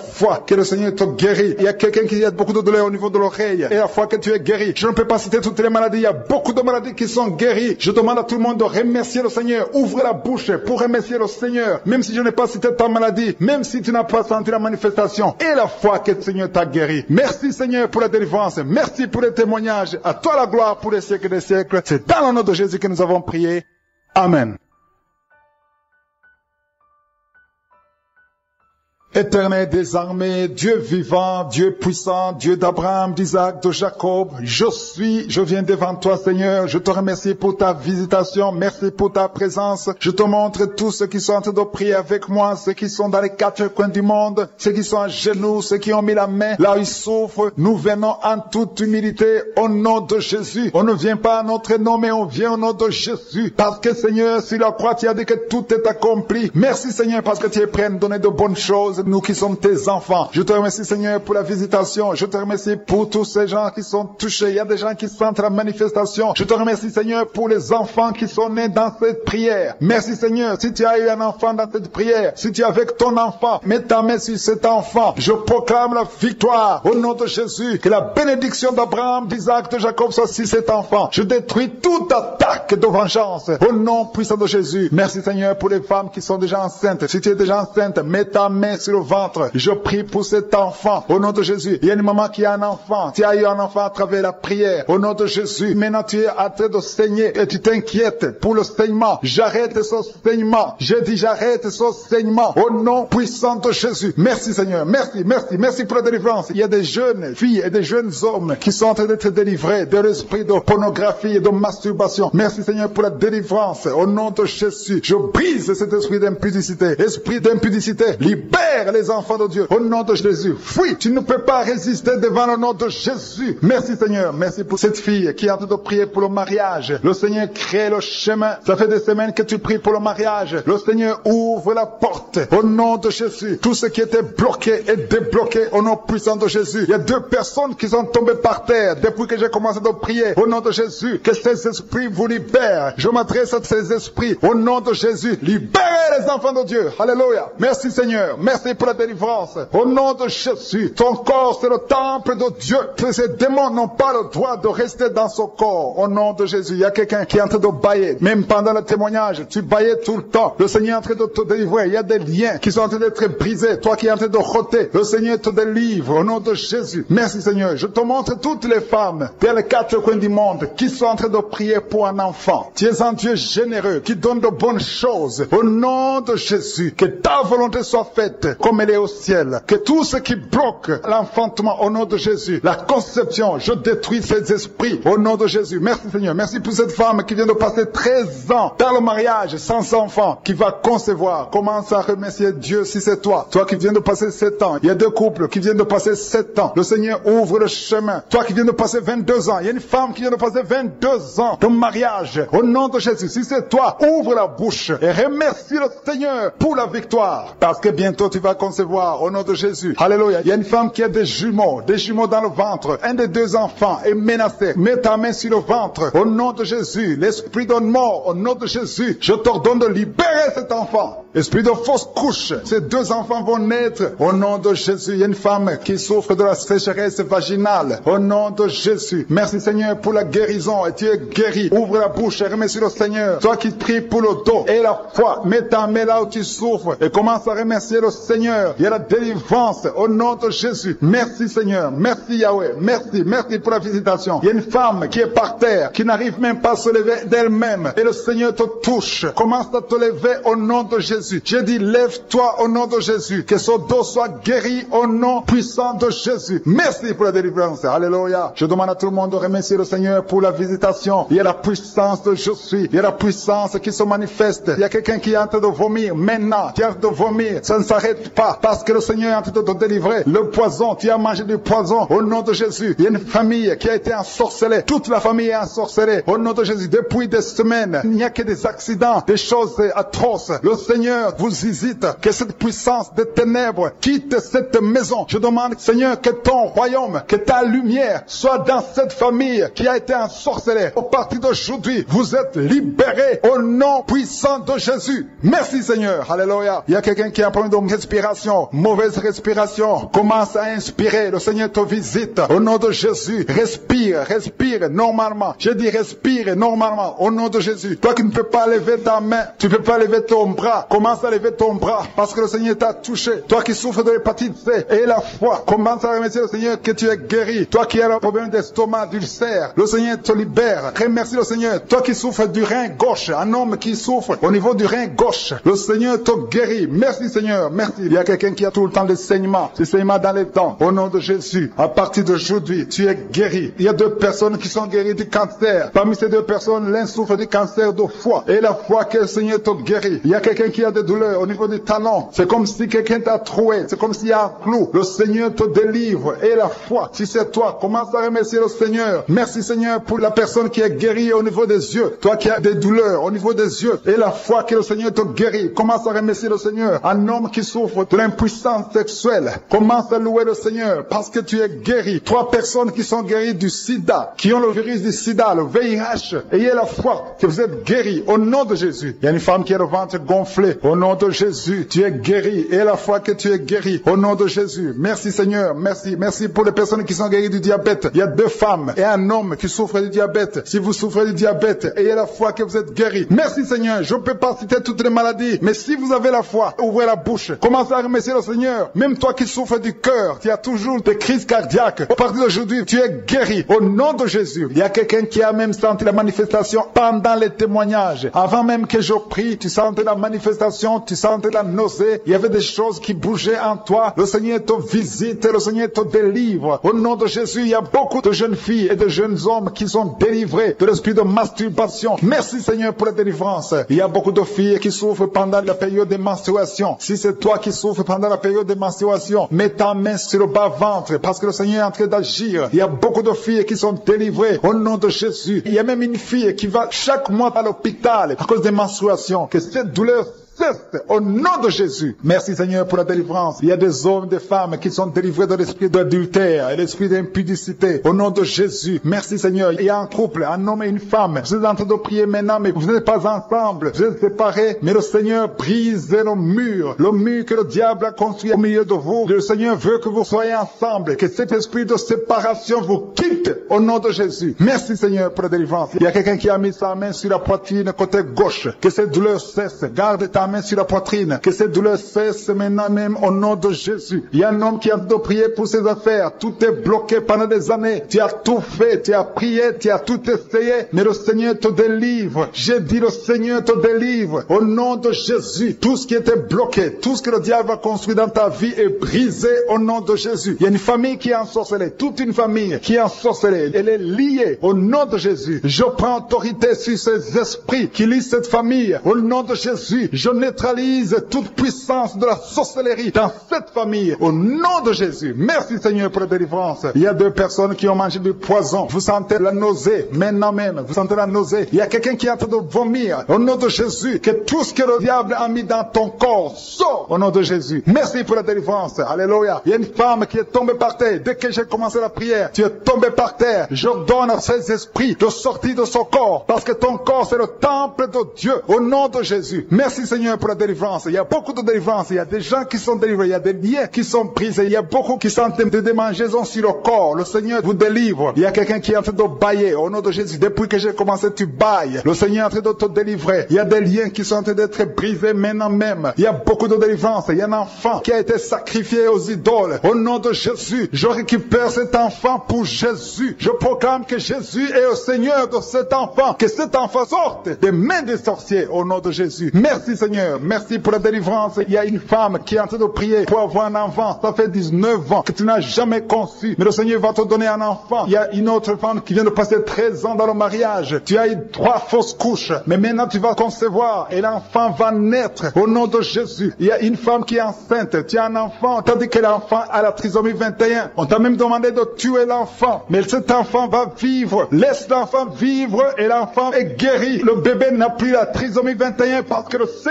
respiration, mauvaise respiration, commence à inspirer. Le Seigneur te visite. Au nom de Jésus, respire, respire normalement. Je dis respire normalement. Au nom de Jésus. Toi qui ne peux pas lever ta main, tu ne peux pas lever ton bras. Commence à lever ton bras parce que le Seigneur t'a touché. Toi qui souffres de l'hépatite C et la foi, commence à remercier le Seigneur que tu es guéri. Toi qui as un problème d'estomac, d'ulcère, le Seigneur te libère. Remercie le Seigneur. Toi qui souffres du rein gauche, un homme qui souffre au niveau du rein gauche, le Seigneur te guérit. Merci Seigneur, merci. Il y a quelqu'un qui a tout le temps des saignements dans les dents. Au nom de Jésus, à partir d'aujourd'hui, tu es guéri. Il y a 2 personnes qui sont guéries du cancer. Parmi ces 2 personnes, l'un souffre du cancer de foie. Et la foi que le Seigneur te guérit. Il y a quelqu'un qui a des douleurs au niveau du talon. C'est comme si quelqu'un t'a troué. C'est comme s'il y a un clou. Le Seigneur te délivre. Et la foi, si c'est toi, commence à remercier le Seigneur. Merci Seigneur pour la personne qui est guérie au niveau des yeux. Toi qui as des douleurs au niveau des yeux. Et la foi que le Seigneur te guérit. Commence à remercier le Seigneur. Un homme qui souffre de l'impuissance sexuelle. Commence à louer le Seigneur parce que tu es guéri. 3 personnes qui sont guéries du sida, qui ont le virus du sida, le VIH. Ayez la foi que vous êtes guéris au nom de Jésus. Il y a une femme qui a le ventre gonflé. Au nom de Jésus, tu es guéri. Ayez la foi que tu es guéri au nom de Jésus. Merci Seigneur, merci. Merci pour les personnes qui sont guéries du diabète. Il y a 2 femmes et un homme qui souffrent du diabète. Si vous souffrez du diabète, ayez la foi que vous êtes guéris. Merci Seigneur. Je ne peux pas citer toutes les maladies, mais si vous avez la foi, ouvrez la bouche. Commencez à remercier le Seigneur. Même toi qui souffres du cœur, qui a toujours des crises cardiaques, à partir d'aujourd'hui, tu es guéri au nom de Jésus. Il y a quelqu'un qui a même senti la manifestation pendant les témoignages. Avant même que je prie, tu sentais la manifestation, tu sentais la nausée. Il y avait des choses qui bougeaient en toi. Le Seigneur te visite, le Seigneur te délivre. Au nom de Jésus, il y a beaucoup de jeunes filles et de jeunes hommes qui sont délivrés de l'esprit de masturbation. Merci Seigneur pour la délivrance. Il y a beaucoup de filles qui souffrent pendant la période de menstruation. Si c'est toi qui souffres pendant la période de menstruation, mets ta main sur le bas-ventre parce que le Seigneur est en train d'agir. Il y a beaucoup de filles qui sont délivrées au nom de Jésus. Il y a même une fille qui va chaque mois à l'hôpital à cause des menstruations. Que cette douleur cesse au nom de Jésus. Merci Seigneur pour la délivrance. Il y a des hommes, des femmes qui sont délivrés de l'esprit d'adultère et l'esprit d'impudicité. Au nom de Jésus. Merci Seigneur. Il y a un couple, un homme et une femme. Vous êtes en train de prier maintenant, mais vous n'êtes pas ensemble. Vous êtes séparés, mais le Seigneur brise le mur que le diable a construit au milieu de vous. Le Seigneur veut que vous soyez ensemble, que cet esprit de séparation vous quitte au nom de Jésus. Merci Seigneur pour la délivrance. Il y a quelqu'un qui a mis sa main sur la poitrine côté gauche. Que cette douleur cesse. Garde ta main sur la poitrine. Que cette douleur cesse maintenant même au nom de Jésus. Il y a un homme qui a de prier pour ses affaires. Tout est bloqué pendant des années. Tu as tout fait, tu as prié, tu as tout essayé, mais le Seigneur te délivre. J'ai dit le Seigneur te délivre. Au nom de Jésus, tout ce qui était bloqué, tout ce que le diable a construit dans ta vie est brisé au nom de Jésus. Il y a une famille qui est ensorcelée, toute une famille qui est ensorcelée. Elle est liée au nom de Jésus. Je prends autorité sur ces esprits qui lient cette famille. Au nom de Jésus, je neutralise toute puissance de la sorcellerie dans cette famille. Au nom de Jésus. Merci Seigneur pour la délivrance. Il y a 2 personnes qui ont mangé du poison. Vous sentez la nausée. Maintenant même, vous sentez la nausée. Il y a quelqu'un qui est en train de vomir. Au nom de Jésus, que tout ce que le diable a mis dans ton corps sort. Au nom de Jésus. Merci pour la délivrance. Alléluia. Il y a une femme qui est tombée par terre. Dès que j'ai commencé la prière, tu es tombé par terre. Je donne à ces esprits de sortir de son corps. Parce que ton corps, c'est le temple de Dieu. Au nom de Jésus. Merci Seigneur pour la délivrance. Il y a beaucoup de délivrance. Il y a des gens qui sont délivrés. Il y a des liens qui sont brisés. Il y a beaucoup qui sentent des démangeaisons sur le corps. Le Seigneur vous délivre. Il y a quelqu'un qui est en train de bailler. Au nom de Jésus. Depuis que j'ai commencé, tu bailles. Le Seigneur est en train de te délivrer. Il y a des liens qui sont en train d'être brisés maintenant même. Il y a beaucoup de délivrance. Il y a un enfant qui a été sacrifié aux idoles. Au nom de Jésus, je récupère cet enfant pour Jésus. Je proclame que Jésus est le Seigneur de cet enfant. Que cet enfant sorte des mains des sorciers. Au nom de Jésus. Merci Seigneur. Merci pour la délivrance. Il y a une femme qui est en train de prier pour avoir un enfant. Ça fait 19 ans que tu n'as jamais conçu. Mais le Seigneur va te donner un enfant. Il y a une autre femme qui vient de passer 13 ans dans le mariage. Tu as eu 3 fausses couches. Mais maintenant tu vas concevoir et l'enfant va naître. Au nom de Jésus. Il y a une femme qui est enceinte. Tu as un enfant. Tandis que l'enfant a la trisomie 21. On t'a même demandé de tuer l'enfant. Mais cet enfant va vivre. Laisse l'enfant vivre et l'enfant est guéri. Le bébé n'a plus la trisomie 21 parce que le Seigneur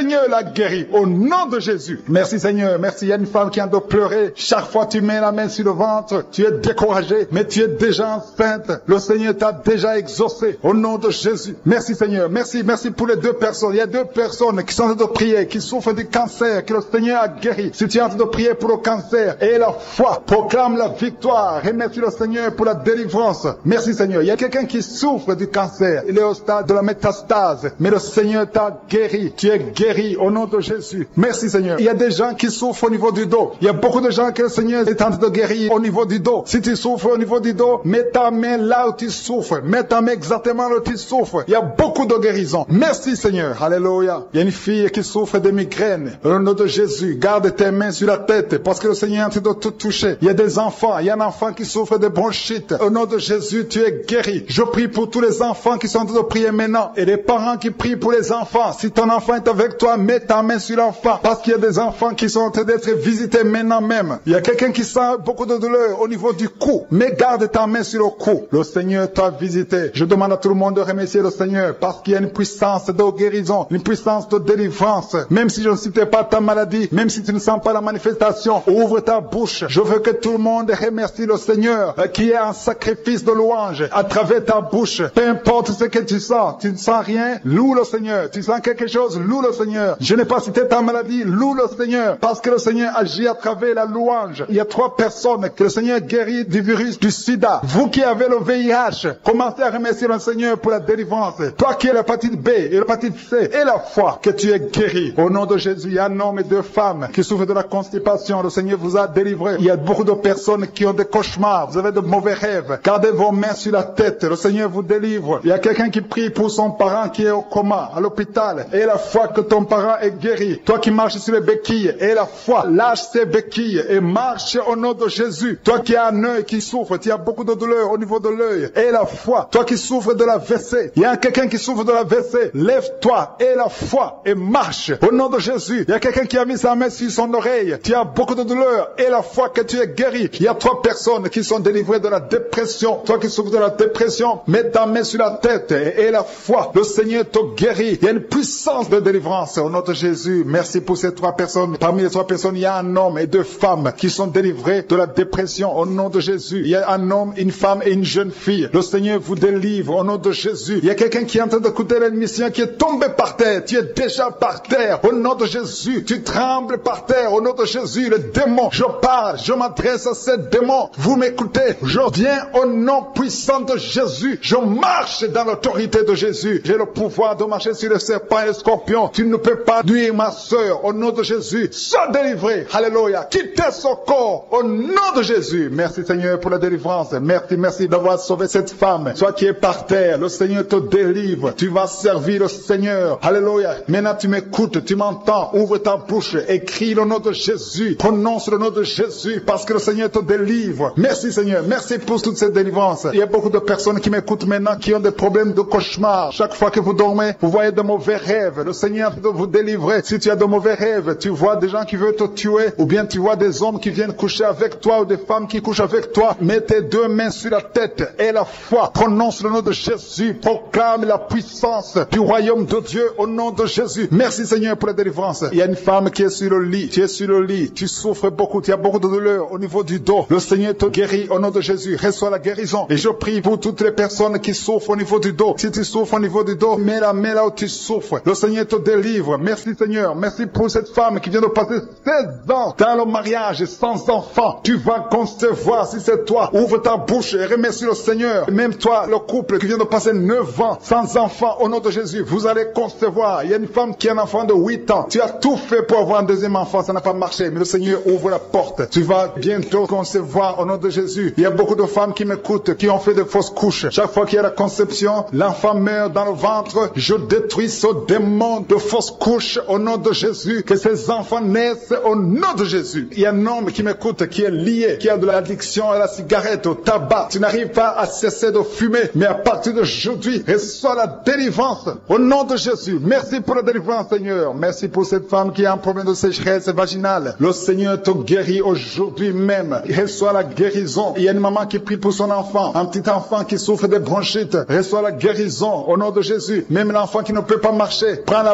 Seigneur l'a guéri. Au nom de Jésus. Merci Seigneur. Merci. Il y a une femme qui a de pleurer. Chaque fois tu mets la main sur le ventre, tu es découragé, mais tu es déjà enceinte. Le Seigneur t'a déjà exaucé. Au nom de Jésus. Merci Seigneur. Merci. Merci pour les deux personnes. Il y a deux personnes qui sont en train de prier, qui souffrent du cancer, que le Seigneur a guéri. Si tu es en train de prier pour le cancer, et la foi proclame la victoire. Remercie le Seigneur pour la délivrance. Merci Seigneur. Il y a quelqu'un qui souffre du cancer. Il est au stade de la métastase. Mais le Seigneur t'a guéri. Tu es guéri au nom de Jésus. Merci Seigneur. Il y a des gens qui souffrent au niveau du dos. Il y a beaucoup de gens que le Seigneur est en train de guérir au niveau du dos. Si tu souffres au niveau du dos, mets ta main là où tu souffres. Mets ta main exactement là où tu souffres. Il y a beaucoup de guérison. Merci Seigneur. Alléluia. Il y a une fille qui souffre de migraines. Au nom de Jésus, garde tes mains sur la tête parce que le Seigneur est en train de te toucher. Il y a des enfants. Il y a un enfant qui souffre de bronchite. Au nom de Jésus, tu es guéri. Je prie pour tous les enfants qui sont en train de prier maintenant et les parents qui prient pour les enfants. Si ton enfant est avec toi, mets ta main sur l'enfant parce qu'il y a des enfants qui sont en train d'être visités maintenant même. Il y a quelqu'un qui sent beaucoup de douleur au niveau du cou. Mais garde ta main sur le cou. Le Seigneur t'a visité. Je demande à tout le monde de remercier le Seigneur parce qu'il y a une puissance de guérison, une puissance de délivrance. Même si je ne citais pas ta maladie, même si tu ne sens pas la manifestation, ouvre ta bouche. Je veux que tout le monde remercie le Seigneur qui est un sacrifice de louange à travers ta bouche. Peu importe ce que tu sens ne sens rien, loue le Seigneur. Tu sens quelque chose, loue le Seigneur. Je n'ai pas cité ta maladie, loue le Seigneur parce que le Seigneur agit à travers la louange. Il y a 3 personnes que le Seigneur guérit du virus du sida. Vous qui avez le VIH, commencez à remercier le Seigneur pour la délivrance. Toi qui as l'hépatite B et l'hépatite C et la foi que tu es guéri. Au nom de Jésus, il y a un homme et 2 femmes qui souffrent de la constipation. Le Seigneur vous a délivré. Il y a beaucoup de personnes qui ont des cauchemars. Vous avez de mauvais rêves. Gardez vos mains sur la tête. Le Seigneur vous délivre. Il y a quelqu'un qui prie pour son parent qui est au coma, à l'hôpital. Et la foi que ton parent est guéri. Toi qui marches sur les béquilles. Et la foi, lâche ces béquilles et marche au nom de Jésus. Toi qui as un œil qui souffre, tu as beaucoup de douleur au niveau de l'œil. Et la foi, toi qui souffres de la WC. Il y a quelqu'un qui souffre de la WC. Lève-toi et la foi et marche au nom de Jésus. Il y a quelqu'un qui a mis sa main sur son oreille. Tu as beaucoup de douleur et la foi que tu es guéri. Il y a 3 personnes qui sont délivrées de la dépression. Toi qui souffres de la dépression, mets ta main sur la tête et la foi. Le Seigneur te guérit. Il y a une puissance de délivrance au nom de Jésus. Merci pour ces 3 personnes. Parmi les 3 personnes, il y a un homme et 2 femmes qui sont délivrés de la dépression au nom de Jésus. Il y a un homme, une femme et une jeune fille. Le Seigneur vous délivre au nom de Jésus. Il y a quelqu'un qui est en train d'écouter l'émission qui est tombé par terre. Tu es déjà par terre au nom de Jésus. Tu trembles par terre au nom de Jésus. Le démon, je parle, je m'adresse à ces démons. Vous m'écoutez. Je viens au nom puissant de Jésus. Je marche dans l'autorité de Jésus. J'ai le pouvoir de marcher sur les serpents et les scorpions. Tu ne peux pas nuire ma sœur au nom de Jésus. Sois délivré. Alléluia. Quittez son corps au nom de Jésus. Merci Seigneur pour la délivrance. Merci d'avoir sauvé cette femme. Toi qui es par terre, le Seigneur te délivre. Tu vas servir le Seigneur. Alléluia. Maintenant tu m'écoutes, tu m'entends. Ouvre ta bouche et crie le nom de Jésus. Prononce le nom de Jésus parce que le Seigneur te délivre. Merci Seigneur. Merci pour toute cette délivrance. Il y a beaucoup de personnes qui m'écoutent maintenant qui ont des problèmes de cauchemar. Chaque fois que vous dormez, vous voyez de mauvais rêves. Le Seigneur de vous délivrer. Si tu as de mauvais rêves, tu vois des gens qui veulent te tuer ou bien tu vois des hommes qui viennent coucher avec toi ou des femmes qui couchent avec toi. Mets tes 2 mains sur la tête et la foi. Prononce le nom de Jésus. Proclame la puissance du royaume de Dieu au nom de Jésus. Merci Seigneur pour la délivrance. Il y a une femme qui est sur le lit. Tu es sur le lit. Tu souffres beaucoup. Tu as beaucoup de douleur au niveau du dos. Le Seigneur te guérit au nom de Jésus. Reçois la guérison. Et je prie pour toutes les personnes qui souffrent au niveau du dos. Si tu souffres au niveau du dos, mets la main là où tu souffres. Le Seigneur te délivre. Merci Seigneur. Merci pour cette femme qui vient de passer 16 ans dans le mariage sans enfant. Tu vas concevoir si c'est toi. Ouvre ta bouche et remercie le Seigneur. Même toi, le couple qui vient de passer 9 ans sans enfant au nom de Jésus, vous allez concevoir. Il y a une femme qui a un enfant de 8 ans. Tu as tout fait pour avoir un deuxième enfant, ça n'a pas marché. Mais le Seigneur ouvre la porte. Tu vas bientôt concevoir au nom de Jésus. Il y a beaucoup de femmes qui m'écoutent, qui ont fait de fausses couches. Chaque fois qu'il y a la conception, l'enfant meurt dans le ventre. Je détruis ce démon de fausses couches au nom de Jésus. Que ces enfants naissent au nom de Jésus. Il y a un homme qui m'écoute, qui est lié, qui a de l'addiction à la cigarette, au tabac. Tu n'arrives pas à cesser de fumer. Mais à partir d'aujourd'hui, reçois la délivrance au nom de Jésus. Merci pour la délivrance, Seigneur. Merci pour cette femme qui a un problème de sécheresse vaginale. Le Seigneur te guérit aujourd'hui même. Reçois la guérison. Il y a une maman qui prie pour son enfant. Un petit enfant qui souffre de bronchite. Reçois la guérison au nom de Jésus. Même l'enfant qui ne peut pas marcher. Prends la main de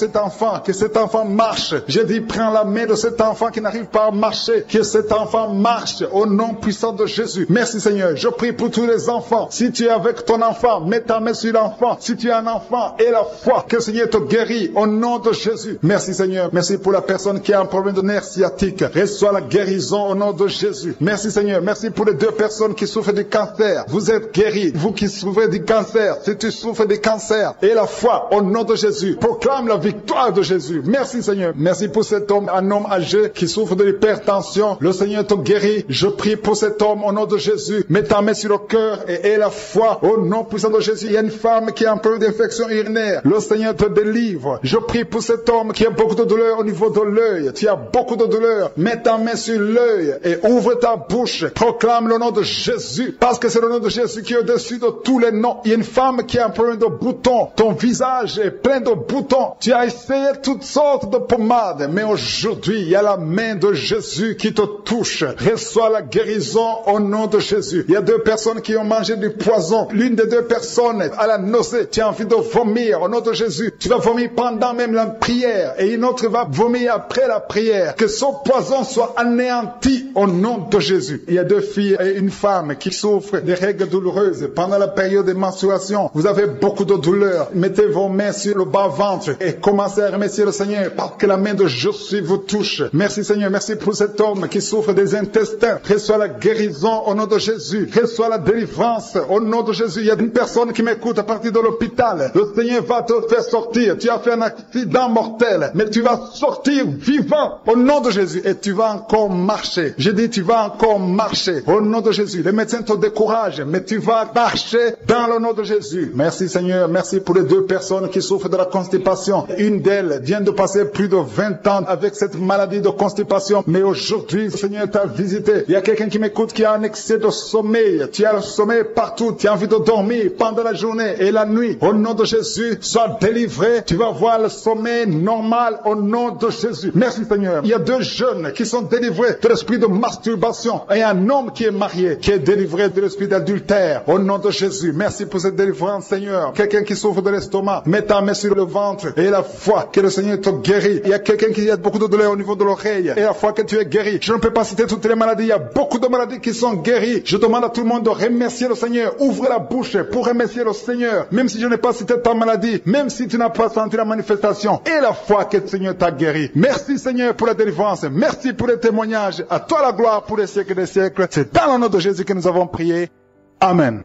cet enfant, que cet enfant marche. Je dis, prends la main de cet enfant qui n'arrive pas à marcher, que cet enfant marche au nom puissant de Jésus. Merci Seigneur, je prie pour tous les enfants. Si tu es avec ton enfant, mets ta main sur l'enfant. Si tu es un enfant, aie la foi que le Seigneur te guérit au nom de Jésus. Merci Seigneur, merci pour la personne qui a un problème de nerf sciatique. Reçois la guérison au nom de Jésus. Merci Seigneur, merci pour les deux personnes qui souffrent du cancer. Vous êtes guéris, vous qui souffrez du cancer. Si tu souffres du cancer, aie la foi au nom de Jésus. Proclame la victoire de Jésus. Merci Seigneur, merci pour cet homme, un homme âgé qui souffre de l'hypertension. Le Seigneur te guérit. Je prie pour cet homme au nom de Jésus. Mets ta main sur le cœur et aie la foi au nom puissant de Jésus. Il y a une femme qui a un problème d'infection urinaire. Le Seigneur te délivre. Je prie pour cet homme qui a beaucoup de douleur au niveau de l'œil. Tu as beaucoup de douleur. Mets ta main sur l'œil et ouvre ta bouche. Proclame le nom de Jésus. Parce que c'est le nom de Jésus qui est au-dessus de tous les noms. Il y a une femme qui a un problème de boutons. Ton visage est plein de boutons. Tu as essayé toutes sortes de pommades. Mais aujourd'hui, il y a la main de Jésus qui te touche. Reçois la guérison au nom de Jésus. Il y a deux personnes qui ont mangé du poison. L'une des deux personnes a la nausée. Tu as envie de vomir au nom de Jésus. Tu vas vomir pendant même la prière. Et une autre va vomir après la prière. Que son poison soit anéanti au nom de Jésus. Il y a deux filles et une femme qui souffrent des règles douloureuses pendant la période de menstruation. Vous avez beaucoup de douleur. Mettez vos mains sur le bas-ventre et commencez à remercier le Seigneur parce que la main de Jésus vous touche. Merci Seigneur, merci pour cet homme qui souffre des intestins. Reçois la guérison au nom de Jésus. Reçois la délivrance au nom de Jésus. Il y a une personne qui m'écoute à partir de l'hôpital. Le Seigneur va te faire sortir. Tu as fait un accident mortel, mais tu vas sortir vivant au nom de Jésus et tu vas encore marcher. Je dis tu vas encore marcher au nom de Jésus. Les médecins te découragent, mais tu vas marcher dans le nom de Jésus. Merci Seigneur, merci pour les deux personnes qui souffrent de la constipation. Une d'elles vient de passer plus de 20 ans avec cette maladie de constipation, mais aujourd'hui, le Seigneur t'a visité. Il y a quelqu'un qui m'écoute qui a un excès de sommeil. Tu as le sommeil partout, tu as envie de dormir pendant la journée et la nuit. Au nom de Jésus, sois délivré. Tu vas voir le sommeil normal au nom de Jésus. Merci Seigneur. Il y a deux jeunes qui sont délivrés de l'esprit de masturbation et un homme qui est marié, qui est délivré de l'esprit d'adultère. Au nom de Jésus, merci pour cette délivrance Seigneur. Quelqu'un qui souffre de l'estomac, mets ta main sur le ventre et la foi que le Seigneur te guérit. Il y a quelqu'un qui a beaucoup de douleur au niveau de l'oreille et la foi que tu es guéri. Je ne peux pas citer toutes les maladies. Il y a beaucoup de maladies qui sont guéries. Je demande à tout le monde de remercier le Seigneur. Ouvre la bouche pour remercier le Seigneur. Même si je n'ai pas cité ta maladie, même si tu n'as pas senti la manifestation et la foi que le Seigneur t'a guéri. Merci Seigneur pour la délivrance. Merci pour les témoignages. À toi la gloire pour les siècles des siècles. C'est dans le nom de Jésus que nous avons prié. Amen.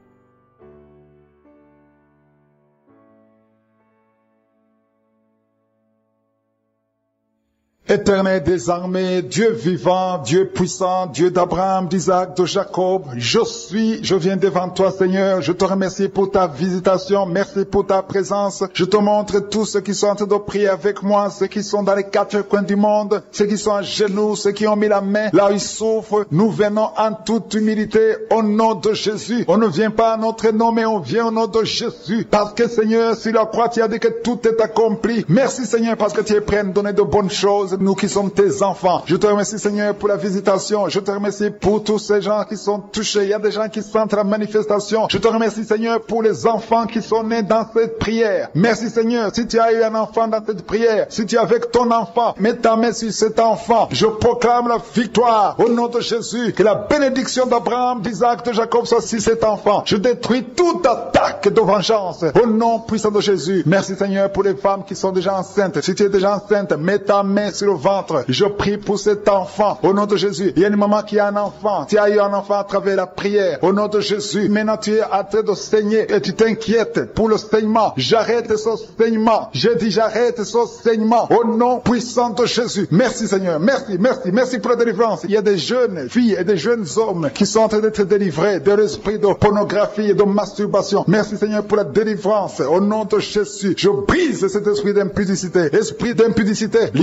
Éternel des armées, Dieu vivant, Dieu puissant, Dieu d'Abraham, d'Isaac, de Jacob, je viens devant toi Seigneur, je te remercie pour ta visitation, merci pour ta présence, je te montre tous ceux qui sont en train de prier avec moi, ceux qui sont dans les quatre coins du monde, ceux qui sont à genoux, ceux qui ont mis la main là où ils souffrent, nous venons en toute humilité au nom de Jésus, on ne vient pas à notre nom mais on vient au nom de Jésus, parce que Seigneur, sur la croix tu as dit que tout est accompli, merci Seigneur parce que tu es prêt à nous donner de bonnes choses, nous qui sommes tes enfants. Je te remercie Seigneur pour la visitation. Je te remercie pour tous ces gens qui sont touchés. Il y a des gens qui sentent la manifestation. Je te remercie Seigneur pour les enfants qui sont nés dans cette prière. Merci Seigneur. Si tu as eu un enfant dans cette prière, si tu es avec ton enfant, mets ta main sur cet enfant. Je proclame la victoire au nom de Jésus. Que la bénédiction d'Abraham, d'Isaac, de Jacob soit sur cet enfant. Je détruis toute attaque de vengeance au nom puissant de Jésus. Merci Seigneur pour les femmes qui sont déjà enceintes. Si tu es déjà enceinte, mets ta main sur le ventre. Je prie pour cet enfant au nom de Jésus. Il y a une maman qui a un enfant. Tu as eu un enfant à travers la prière au nom de Jésus. Maintenant tu es en train de saigner et tu t'inquiètes pour le saignement. J'arrête ce saignement. Je dis j'arrête ce saignement au nom puissant de Jésus. Merci Seigneur. Merci pour la délivrance. Il y a des jeunes filles et des jeunes hommes qui sont en train d'être délivrés de l'esprit de pornographie et de masturbation. Merci Seigneur pour la délivrance au nom de Jésus. Je brise cet esprit d'impudicité. Esprit d'impudicité, libère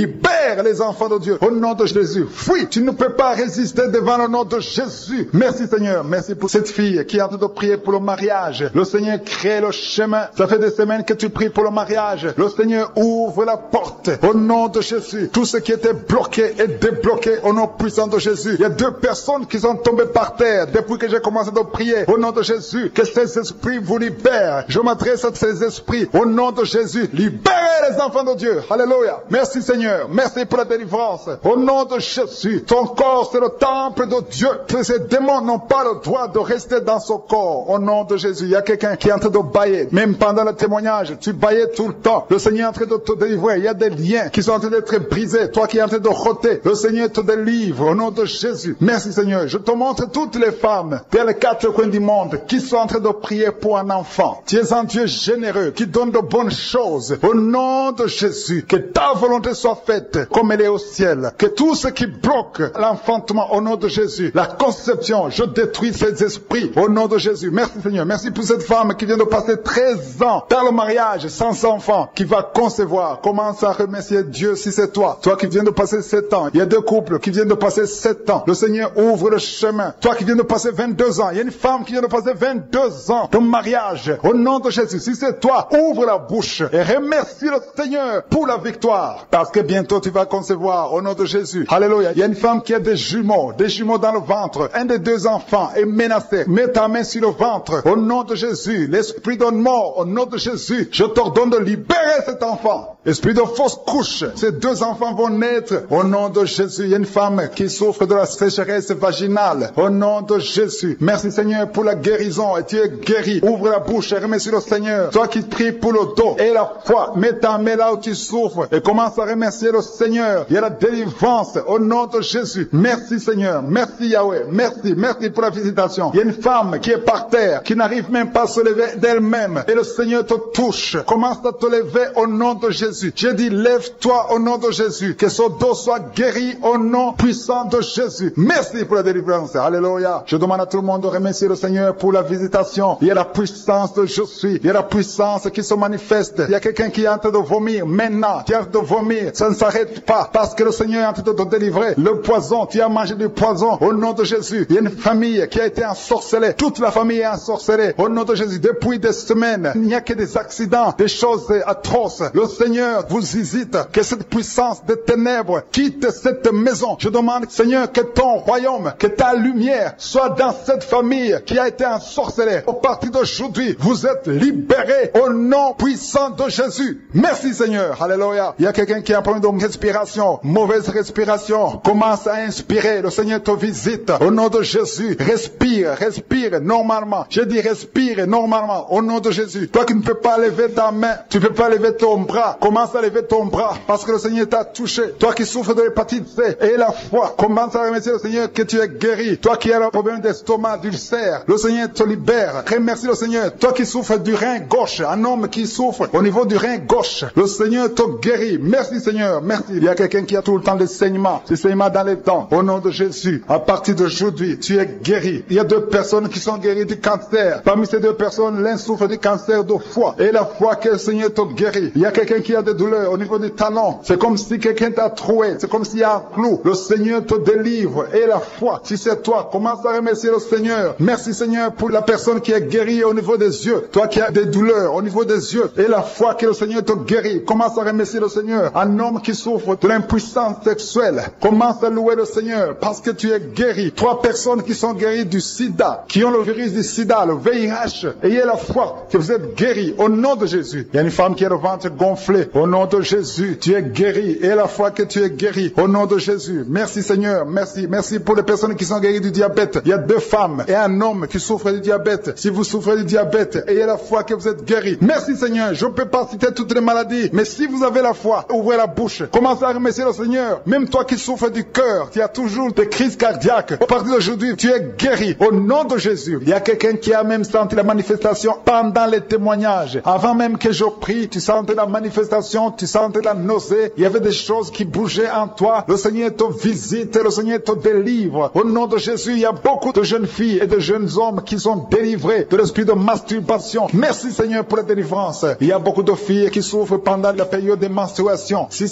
libère les enfants de Dieu. Au nom de Jésus. Fuis. Tu ne peux pas résister devant le nom de Jésus. Merci Seigneur. Merci pour cette fille qui est en train de prier pour le mariage. Le Seigneur crée le chemin. Ça fait des semaines que tu pries pour le mariage. Le Seigneur ouvre la porte. Au nom de Jésus. Tout ce qui était bloqué est débloqué au nom puissant de Jésus. Il y a 2 personnes qui sont tombées par terre depuis que j'ai commencé de prier. Au nom de Jésus. Que ces esprits vous libèrent. Je m'adresse à ces esprits. Au nom de Jésus. Libérez les enfants de Dieu. Alléluia. Merci Seigneur. Merci pour la délivrance. Au nom de Jésus. Ton corps c'est le temple de Dieu. Ces démons n'ont pas le droit de rester dans son corps. Au nom de Jésus. Il y a quelqu'un qui est en train de bailler. Même pendant le témoignage, tu baillais tout le temps. Le Seigneur est en train de te délivrer. Il y a des liens qui sont en train d'être brisés. Toi qui es en train de roter. Le Seigneur te délivre. Au nom de Jésus. Merci Seigneur. Je te montre toutes les femmes dans les 4 coins du monde qui sont en train de prier pour un enfant. Tu es un Dieu généreux qui donne de bonnes choses. Au nom de Jésus. Que ta volonté soit faite comme elle est au ciel. Que tout ce qui bloque l'enfantement au nom de Jésus, la conception, je détruis ces esprits au nom de Jésus. Merci Seigneur. Merci pour cette femme qui vient de passer 13 ans dans le mariage sans enfant, qui va concevoir. Commence à remercier Dieu si c'est toi. Toi qui viens de passer 7 ans. Il y a 2 couples qui viennent de passer 7 ans. Le Seigneur ouvre le chemin. Toi qui viens de passer 22 ans. Il y a une femme qui vient de passer 22 ans de mariage. Au nom de Jésus, si c'est toi, ouvre la bouche et remercie le Seigneur pour la victoire. Parce que bientôt tu vas concevoir au nom de Jésus. Alléluia. Il y a une femme qui a des jumeaux dans le ventre. Un des 2 enfants est menacé. Mets ta main sur le ventre. Au nom de Jésus. L'esprit de mort. Au nom de Jésus. Je t'ordonne de libérer cet enfant. Esprit de fausse couche. Ces 2 enfants vont naître. Au nom de Jésus. Il y a une femme qui souffre de la sécheresse vaginale. Au nom de Jésus. Merci Seigneur pour la guérison. Et tu es guéri. Ouvre la bouche et remercie le Seigneur. Toi qui pries pour le dos et la foi. Mets ta main là où tu souffres. Et commence à remercier le Seigneur. Il y a la délivrance. Au nom de Jésus. Merci Seigneur. Merci Yahweh. Merci pour la visitation. Il y a une femme qui est par terre, qui n'arrive même pas à se lever d'elle-même. Et le Seigneur te touche. Commence à te lever au nom de Jésus. J'ai dit, lève-toi au nom de Jésus. Que son dos soit guéri au nom puissant de Jésus. Merci pour la délivrance. Alléluia. Je demande à tout le monde de remercier le Seigneur pour la visitation. Il y a la puissance de je suis. Il y a la puissance qui se manifeste. Il y a quelqu'un qui est en train de vomir maintenant. Tu es en train de vomir. Ça ne s'arrête pas. Parce que le Seigneur est en train de te délivrer. Le poison, tu as mangé du poison au nom de Jésus. Il y a une famille qui a été ensorcelée. Toute la famille est ensorcelée. Au nom de Jésus, depuis des semaines, il n'y a que des accidents, des choses atroces. Le Seigneur vous hésite. Que cette puissance des ténèbres quitte cette maison. Je demande, Seigneur, que ton royaume, que ta lumière soit dans cette famille qui a été ensorcelée. Au partir d'aujourd'hui, vous êtes libérés au nom puissant de Jésus. Merci Seigneur. Alléluia. Il y a quelqu'un qui a un problème de respiration, mauvaise respiration. Commence à inspirer. Le Seigneur te visite. Au nom de Jésus, respire normalement. Je dis respire normalement au nom de Jésus. Toi qui ne peux pas lever ta main, tu ne peux pas lever ton bras, commence à lever ton bras parce que le Seigneur t'a touché. Toi qui souffres de l'hépatite C et la foi, commence à remercier le Seigneur que tu es guéri. Toi qui as un problème d'estomac, d'ulcère, le Seigneur te libère. Remercie le Seigneur. Toi qui souffres du rein gauche, un homme qui souffre au niveau du rein gauche, le Seigneur te guérit. Merci Seigneur, merci. Il y a quelqu'un qui a tout le temps des saignements dans les dents. Au nom de Jésus, à partir d'aujourd'hui, tu es guéri. Il y a 2 personnes qui sont guéries du cancer. Parmi ces 2 personnes, l'un souffre du cancer de foie. Et la foi que le Seigneur te guérit. Il y a quelqu'un qui a des douleurs au niveau du talon. C'est comme si quelqu'un t'a troué. C'est comme s'il y a un clou. Le Seigneur te délivre. Et la foi, si c'est toi, commence à remercier le Seigneur. Merci Seigneur pour la personne qui est guérie au niveau des yeux. Toi qui as des douleurs au niveau des yeux. Et la foi que le Seigneur te guérit. Commence à remercier le Seigneur. Un homme qui souffre de l'impuissance sexuelle. Commence à louer le Seigneur parce que tu es guéri. 3 personnes qui sont guéries du sida, qui ont le virus du sida, le VIH. Ayez la foi que vous êtes guéris au nom de Jésus. Il y a une femme qui a le ventre gonflé. Au nom de Jésus, tu es guéri. Ayez la foi que tu es guéri au nom de Jésus. Merci Seigneur, merci. Merci pour les personnes qui sont guéries du diabète. Il y a 2 femmes et un homme qui souffrent du diabète. Si vous souffrez du diabète, ayez la foi que vous êtes guéris. Merci Seigneur. Je ne peux pas citer toutes les maladies, mais si vous avez la foi, ouvrez la bouche. Commencez à remercier le Seigneur. Même toi qui souffres du cœur, qui a toujours des crises cardiaques, à partir d'aujourd'hui, tu es guéri au nom de Jésus. Il y a quelqu'un qui a même senti la manifestation pendant les témoignages. Avant même que je prie, tu sentais la manifestation, tu sentais la nausée. Il y avait des choses qui bougeaient en toi. Le Seigneur te visite, le Seigneur te délivre. Au nom de Jésus, il y a beaucoup de jeunes filles et de jeunes hommes qui sont délivrés de l'esprit de masturbation. Merci Seigneur pour la délivrance. Il y a beaucoup de filles qui souffrent pendant la période de menstruation. Si c'est toi qui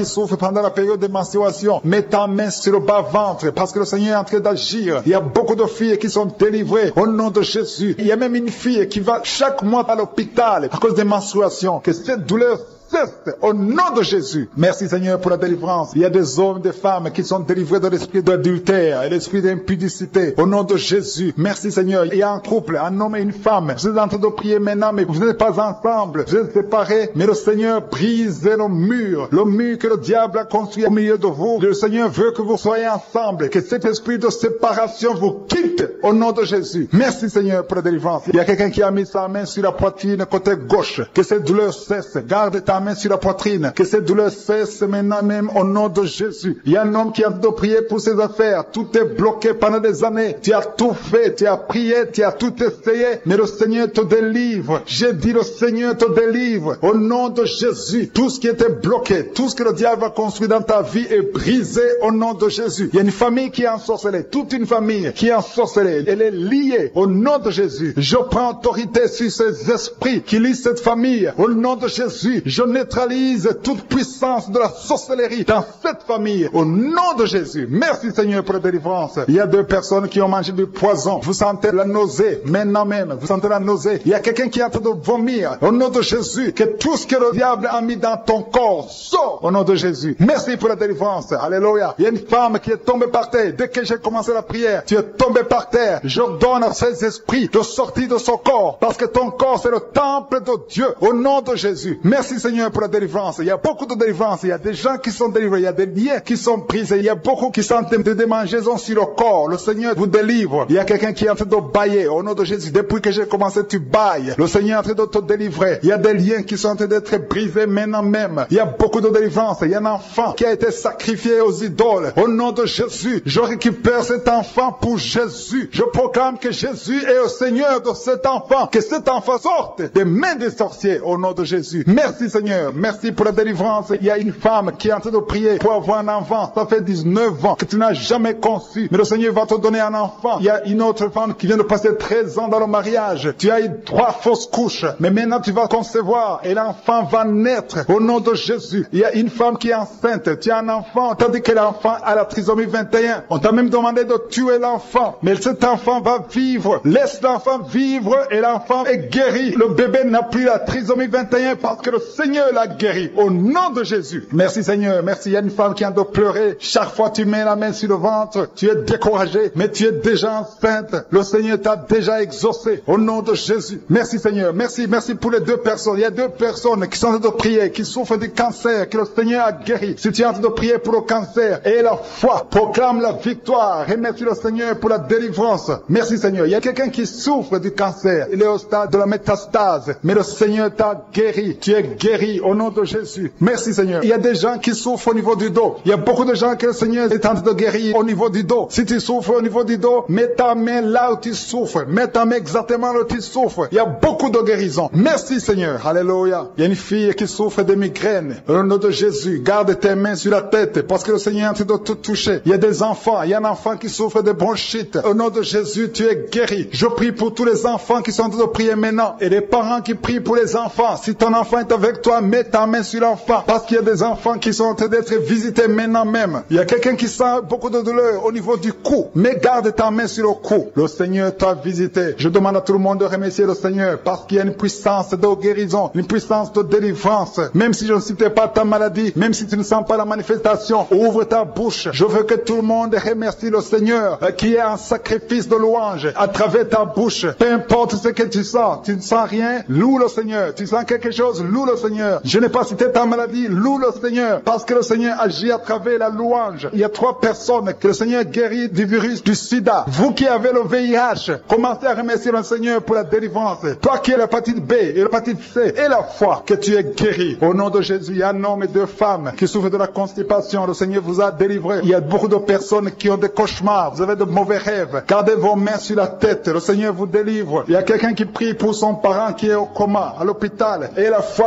qui souffre pendant la période de menstruation, mets ta main sur le bas-ventre parce que le Seigneur est en train d'agir. Il y a beaucoup de filles qui sont délivrées au nom de Jésus. Il y a même une fille qui va chaque mois à l'hôpital à cause des menstruations. Que cette douleur cesse au nom de Jésus. Merci Seigneur pour la délivrance. Il y a des hommes, des femmes qui sont délivrés de l'esprit d'adultère et l'esprit d'impudicité. Au nom de Jésus. Merci Seigneur. Il y a un couple, un homme et une femme. Vous êtes en train de prier maintenant, mais vous n'êtes pas ensemble. Vous êtes séparés, mais le Seigneur brise le mur que le diable a construit au milieu de vous. Le Seigneur veut que vous soyez ensemble, que cet esprit de séparation vous quitte au nom de Jésus. Merci Seigneur pour la délivrance. Il y a quelqu'un qui a mis sa main sur la poitrine côté gauche. Que cette douleur cesse. Garde ta main sur la poitrine, que cette douleur cesse maintenant même au nom de Jésus. Il y a un homme qui a de prier pour ses affaires. Tout est bloqué pendant des années. Tu as tout fait, tu as prié, tu as tout essayé, mais le Seigneur te délivre. J'ai dit le Seigneur te délivre au nom de Jésus. Tout ce qui était bloqué, tout ce que le diable a construit dans ta vie est brisé au nom de Jésus. Il y a une famille qui est ensorcelée, toute une famille qui est ensorcelée. Elle est liée au nom de Jésus. Je prends autorité sur ces esprits qui lient cette famille au nom de Jésus. Je neutralise toute puissance de la sorcellerie dans cette famille au nom de Jésus. Merci Seigneur pour la délivrance. Il y a 2 personnes qui ont mangé du poison. Vous sentez la nausée maintenant même. Vous sentez la nausée. Il y a quelqu'un qui est en train de vomir au nom de Jésus. Que tout ce que le diable a mis dans ton corps sort au nom de Jésus. Merci pour la délivrance. Alléluia. Il y a une femme qui est tombée par terre. Dès que j'ai commencé la prière, tu es tombé par terre. Je donne à ces esprits de sortir de son corps parce que ton corps c'est le temple de Dieu au nom de Jésus. Merci Seigneur pour la délivrance. Il y a beaucoup de délivrance. Il y a des gens qui sont délivrés. Il y a des liens qui sont brisés. Il y a beaucoup qui sentent des démangeaisons sur le corps. Le Seigneur vous délivre. Il y a quelqu'un qui est en train de bailler au nom de Jésus. Depuis que j'ai commencé, tu bailles. Le Seigneur est en train de te délivrer. Il y a des liens qui sont en train d'être brisés maintenant même. Il y a beaucoup de délivrance. Il y a un enfant qui a été sacrifié aux idoles. Au nom de Jésus, je récupère cet enfant pour Jésus. Je proclame que Jésus est le Seigneur de cet enfant. Que cet enfant sorte des mains des sorciers au nom de Jésus. Merci Seigneur. Merci pour la délivrance. Il y a une femme qui est en train de prier pour avoir un enfant. Ça fait 19 ans que tu n'as jamais conçu. Mais le Seigneur va te donner un enfant. Il y a une autre femme qui vient de passer 13 ans dans le mariage. Tu as eu 3 fausses couches. Mais maintenant tu vas concevoir et l'enfant va naître au nom de Jésus. Il y a une femme qui est enceinte. Tu as un enfant. Tandis que l'enfant a la trisomie 21. On t'a même demandé de tuer l'enfant. Mais cet enfant va vivre. Laisse l'enfant vivre et l'enfant est guéri. Le bébé n'a plus la trisomie 21 parce que le Seigneur l'a guéri. Au nom de Jésus. Merci Seigneur. Merci. Il y a une femme qui a de pleurer. Chaque fois tu mets la main sur le ventre, tu es découragé, mais tu es déjà enceinte. Le Seigneur t'a déjà exaucé. Au nom de Jésus. Merci Seigneur. Merci. Merci pour les 2 personnes. Il y a 2 personnes qui sont en train de prier, qui souffrent du cancer, que le Seigneur a guéri. Si tu es en train de prier pour le cancer et la foi, proclame la victoire. Remercie le Seigneur pour la délivrance. Merci Seigneur. Il y a quelqu'un qui souffre du cancer. Il est au stade de la métastase. Mais le Seigneur t'a guéri. Tu es guéri au nom de Jésus. Merci Seigneur. Il y a des gens qui souffrent au niveau du dos. Il y a beaucoup de gens que le Seigneur est en train de guérir au niveau du dos. Si tu souffres au niveau du dos, mets ta main là où tu souffres. Mets ta main exactement là où tu souffres. Il y a beaucoup de guérisons. Merci Seigneur. Alléluia. Il y a une fille qui souffre de migraines. Au nom de Jésus, garde tes mains sur la tête parce que le Seigneur est en train de te toucher. Il y a des enfants. Il y a un enfant qui souffre de bronchite. Au nom de Jésus, tu es guéri. Je prie pour tous les enfants qui sont en train de prier maintenant et les parents qui prient pour les enfants. Si ton enfant est avec toi, mets ta main sur l'enfant parce qu'il y a des enfants qui sont en train d'être visités maintenant même. Il y a quelqu'un qui sent beaucoup de douleur au niveau du cou. Mais garde ta main sur le cou. Le Seigneur t'a visité. Je demande à tout le monde de remercier le Seigneur parce qu'il y a une puissance de guérison, une puissance de délivrance. Même si je ne citais pas ta maladie, même si tu ne sens pas la manifestation, ouvre ta bouche. Je veux que tout le monde remercie le Seigneur qui est un sacrifice de louange à travers ta bouche. Peu importe ce que tu sens ne sens rien, loue le Seigneur. Tu sens quelque chose, loue le Seigneur. Je n'ai pas cité ta maladie, loue le Seigneur parce que le Seigneur agit à travers la louange. Il y a 3 personnes que le Seigneur guérit du virus du sida. Vous qui avez le VIH, commencez à remercier le Seigneur pour la délivrance. Toi qui as l'hépatite B et l'hépatite C et la foi, que tu es guéri. Au nom de Jésus, il y a un homme et 2 femmes qui souffrent de la constipation. Le Seigneur vous a délivré. Il y a beaucoup de personnes qui ont des cauchemars. Vous avez de mauvais rêves. Gardez vos mains sur la tête. Le Seigneur vous délivre. Il y a quelqu'un qui prie pour son parent qui est au coma, à l'hôpital. Et la foi que ton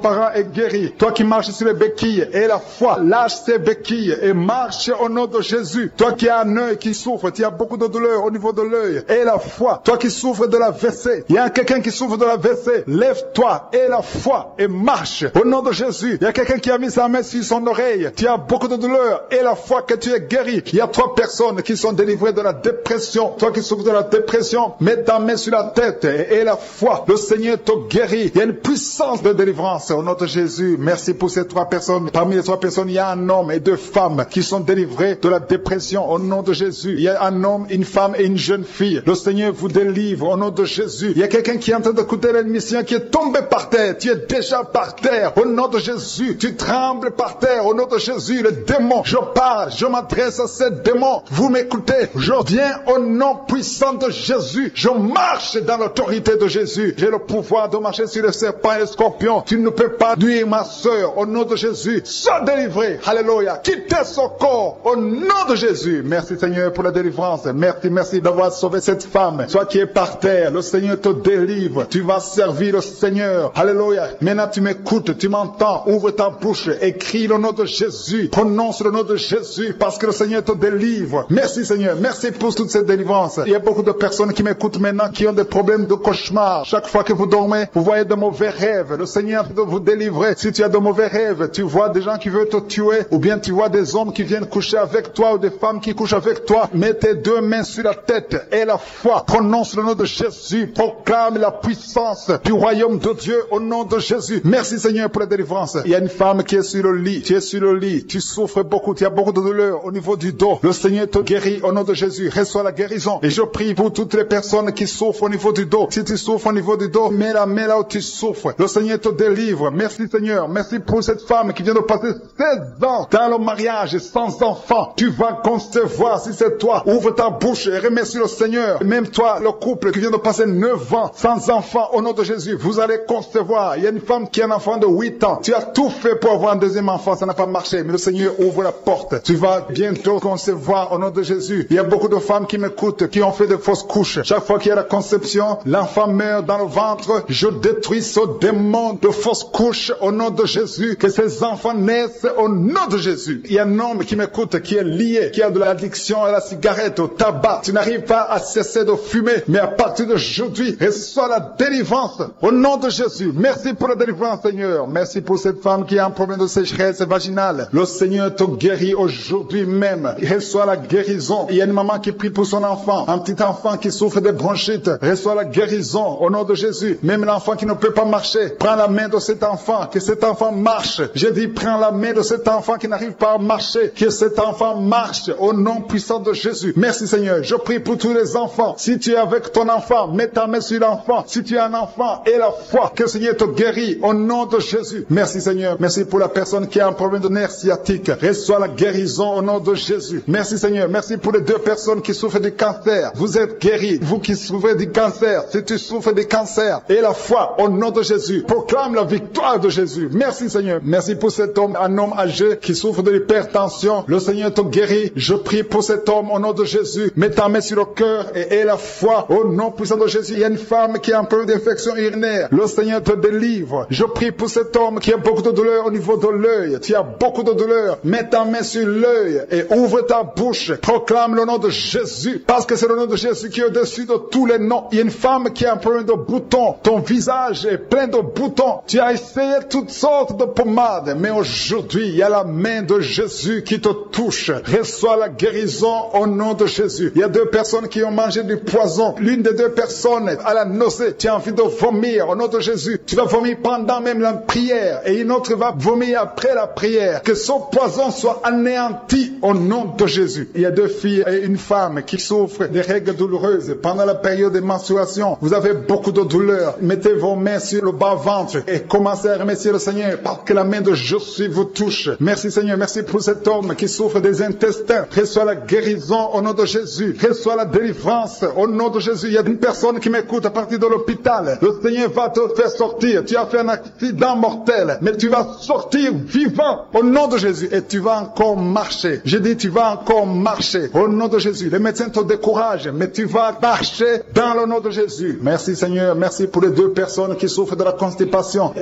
parent est guéri. Toi qui marches sur les béquilles et la foi, lâche ces béquilles et marche au nom de Jésus. Toi qui as un œil qui souffre, tu as beaucoup de douleur au niveau de l'œil et la foi. Toi qui souffres de la WC, il y a quelqu'un qui souffre de la WC, lève-toi et la foi et marche au nom de Jésus. Il y a quelqu'un qui a mis sa main sur son oreille, tu as beaucoup de douleur et la foi que tu es guéri. Il y a 3 personnes qui sont délivrées de la dépression. Toi qui souffres de la dépression, mets ta main sur la tête et la foi. Le Seigneur te guérit. Il y a une puissance de délivrance au nom de Jésus. Merci pour ces 3 personnes. Parmi les 3 personnes, il y a un homme et 2 femmes qui sont délivrés de la dépression au nom de Jésus. Il y a un homme, une femme et une jeune fille. Le Seigneur vous délivre au nom de Jésus. Il y a quelqu'un qui est en train d'écouter l'émission qui est tombé par terre. Tu es déjà par terre au nom de Jésus. Tu trembles par terre au nom de Jésus. Le démon, je parle, je m'adresse à ces démons. Vous m'écoutez. Je viens au nom puissant de Jésus. Je marche dans l'autorité de Jésus. J'ai le pouvoir de marcher sur les serpents et les scorpions. Tu ne peux pas nuire ma sœur au nom de Jésus. Sois délivré. Alléluia. Quittez son corps au nom de Jésus. Merci Seigneur pour la délivrance. Merci d'avoir sauvé cette femme. Toi qui es par terre, le Seigneur te délivre. Tu vas servir le Seigneur. Alléluia. Maintenant tu m'écoutes, tu m'entends. Ouvre ta bouche et crie le nom de Jésus. Prononce le nom de Jésus parce que le Seigneur te délivre. Merci Seigneur. Merci pour toute cette délivrance. Il y a beaucoup de personnes qui m'écoutent maintenant qui ont des problèmes de cauchemar. Chaque fois que vous dormez, vous voyez de mauvais rêves. Le Seigneur de vous délivrer. Si tu as de mauvais rêves, tu vois des gens qui veulent te tuer ou bien tu vois des hommes qui viennent coucher avec toi ou des femmes qui couchent avec toi. Mets tes 2 mains sur la tête et la foi. Prononce le nom de Jésus. Proclame la puissance du royaume de Dieu au nom de Jésus. Merci Seigneur pour la délivrance. Il y a une femme qui est sur le lit. Tu es sur le lit. Tu souffres beaucoup. Tu as beaucoup de douleur au niveau du dos. Le Seigneur te guérit au nom de Jésus. Reçois la guérison. Et je prie pour toutes les personnes qui souffrent au niveau du dos. Si tu souffres au niveau du dos, mets la main là où tu souffres. Le Seigneur te délivre. Merci Seigneur. Merci pour cette femme qui vient de passer 16 ans dans le mariage sans enfant. Tu vas concevoir si c'est toi. Ouvre ta bouche et remercie le Seigneur. Même toi, le couple qui vient de passer 9 ans sans enfant au nom de Jésus, vous allez concevoir. Il y a une femme qui a un enfant de 8 ans. Tu as tout fait pour avoir un deuxième enfant, ça n'a pas marché. Mais le Seigneur ouvre la porte. Tu vas bientôt concevoir au nom de Jésus. Il y a beaucoup de femmes qui m'écoutent, qui ont fait de fausses couches. Chaque fois qu'il y a la conception, l'enfant meurt dans le ventre. Je détruis ce démon de fausses couches au nom de Jésus. Que ces enfants naissent au nom de Jésus. Il y a un homme qui m'écoute, qui est lié, qui a de l'addiction à la cigarette, au tabac. Tu n'arrives pas à cesser de fumer. Mais à partir d'aujourd'hui, reçois la délivrance au nom de Jésus. Merci pour la délivrance, Seigneur. Merci pour cette femme qui a un problème de sécheresse vaginale. Le Seigneur te guérit aujourd'hui même. Reçois la guérison. Il y a une maman qui prie pour son enfant. Un petit enfant qui souffre de bronchite. Reçois la guérison au nom de Jésus. Même l'enfant qui ne peut pas marcher. Prends la main de cet enfant. Que cet enfant marche. Je dis, prends la main de cet enfant qui n'arrive pas à marcher. Que cet enfant marche au nom puissant de Jésus. Merci Seigneur. Je prie pour tous les enfants. Si tu es avec ton enfant, mets ta main sur l'enfant. Si tu es un enfant, et la foi. Que le Seigneur te guérit au nom de Jésus. Merci Seigneur. Merci pour la personne qui a un problème de nerf sciatique. Reçois la guérison au nom de Jésus. Merci Seigneur. Merci pour les 2 personnes qui souffrent du cancer. Vous êtes guéris. Vous qui souffrez du cancer. Si tu souffres du cancer, et la foi au nom de Jésus. Proclame la victoire de Jésus. Merci Seigneur. Merci pour cet homme, un homme âgé qui souffre de l'hypertension. Le Seigneur te guérit. Je prie pour cet homme au nom de Jésus. Mets ta main sur le cœur et la foi au nom puissant de Jésus. Il y a une femme qui a un problème d'infection urinaire. Le Seigneur te délivre. Je prie pour cet homme qui a beaucoup de douleur au niveau de l'œil. Tu as beaucoup de douleur. Mets ta main sur l'œil et ouvre ta bouche. Proclame le nom de Jésus. Parce que c'est le nom de Jésus qui est au-dessus de tous les noms. Il y a une femme qui a un problème de boutons. Ton visage est plein de boutons. Tu as essayé toutes sortes de pommades. Mais aujourd'hui, il y a la main de Jésus qui te touche. Reçois la guérison au nom de Jésus. Il y a 2 personnes qui ont mangé du poison. L'une des 2 personnes a la nausée. Tu as envie de vomir au nom de Jésus. Tu vas vomir pendant même la prière. Et une autre va vomir après la prière. Que son poison soit anéanti au nom de Jésus. Il y a 2 filles et une femme qui souffrent des règles douloureuses pendant la période de menstruation. Vous avez beaucoup de douleur. Mettez vos mains sur le bas-ventre et commencez à remercier le Seigneur parce que la main de Jésus vous touche. Merci Seigneur. Merci pour cet homme qui souffre des intestins. Reçois la guérison au nom de Jésus. Reçois la délivrance au nom de Jésus. Il y a une personne qui m'écoute à partir de l'hôpital. Le Seigneur va te faire sortir. Tu as fait un accident mortel, mais tu vas sortir vivant au nom de Jésus et tu vas encore marcher. Je dis tu vas encore marcher au nom de Jésus. Les médecins te découragent, mais tu vas marcher dans le nom de Jésus. Merci Seigneur. Merci pour les 2 personnes qui souffrent de la constipation.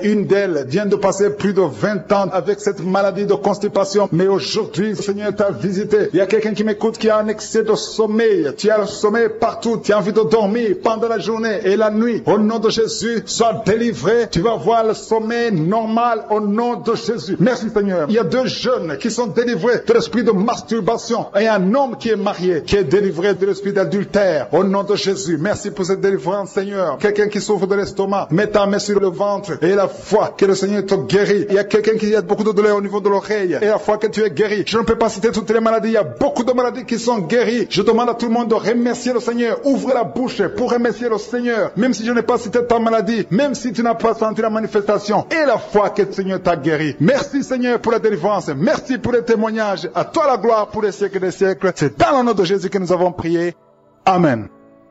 une d'elles vient de passer plus de 20 ans avec cette maladie de constipation. Mais aujourd'hui, le Seigneur t'a visité. Il y a quelqu'un qui m'écoute qui a un excès de sommeil. Tu as le sommeil partout. Tu as envie de dormir pendant la journée et la nuit. Au nom de Jésus, sois délivré. Tu vas voir le sommeil normal au nom de Jésus. Merci Seigneur. Il y a 2 jeunes qui sont délivrés de l'esprit de masturbation et un homme qui est marié qui est délivré de l'esprit d'adultère au nom de Jésus. Merci pour cette délivrance Seigneur. Quelqu'un qui souffre de l'estomac, mets ta main sur le ventre et la foi que le Seigneur te guérit. Il y a quelqu'un qui a beaucoup de douleur au niveau de l'oreille et la foi que tu es guéri. Je ne peux pas citer toutes les maladies. Il y a beaucoup de maladies qui sont guéries. Je demande à tout le monde de remercier le Seigneur. Ouvre la bouche pour remercier le Seigneur. Même si je n'ai pas cité ta maladie, même si tu n'as pas senti la manifestation et la foi que le Seigneur t'a guéri. Merci Seigneur pour la délivrance. Merci pour les témoignages. À toi la gloire pour les siècles des siècles. C'est dans le nom de Jésus que nous avons prié. Amen.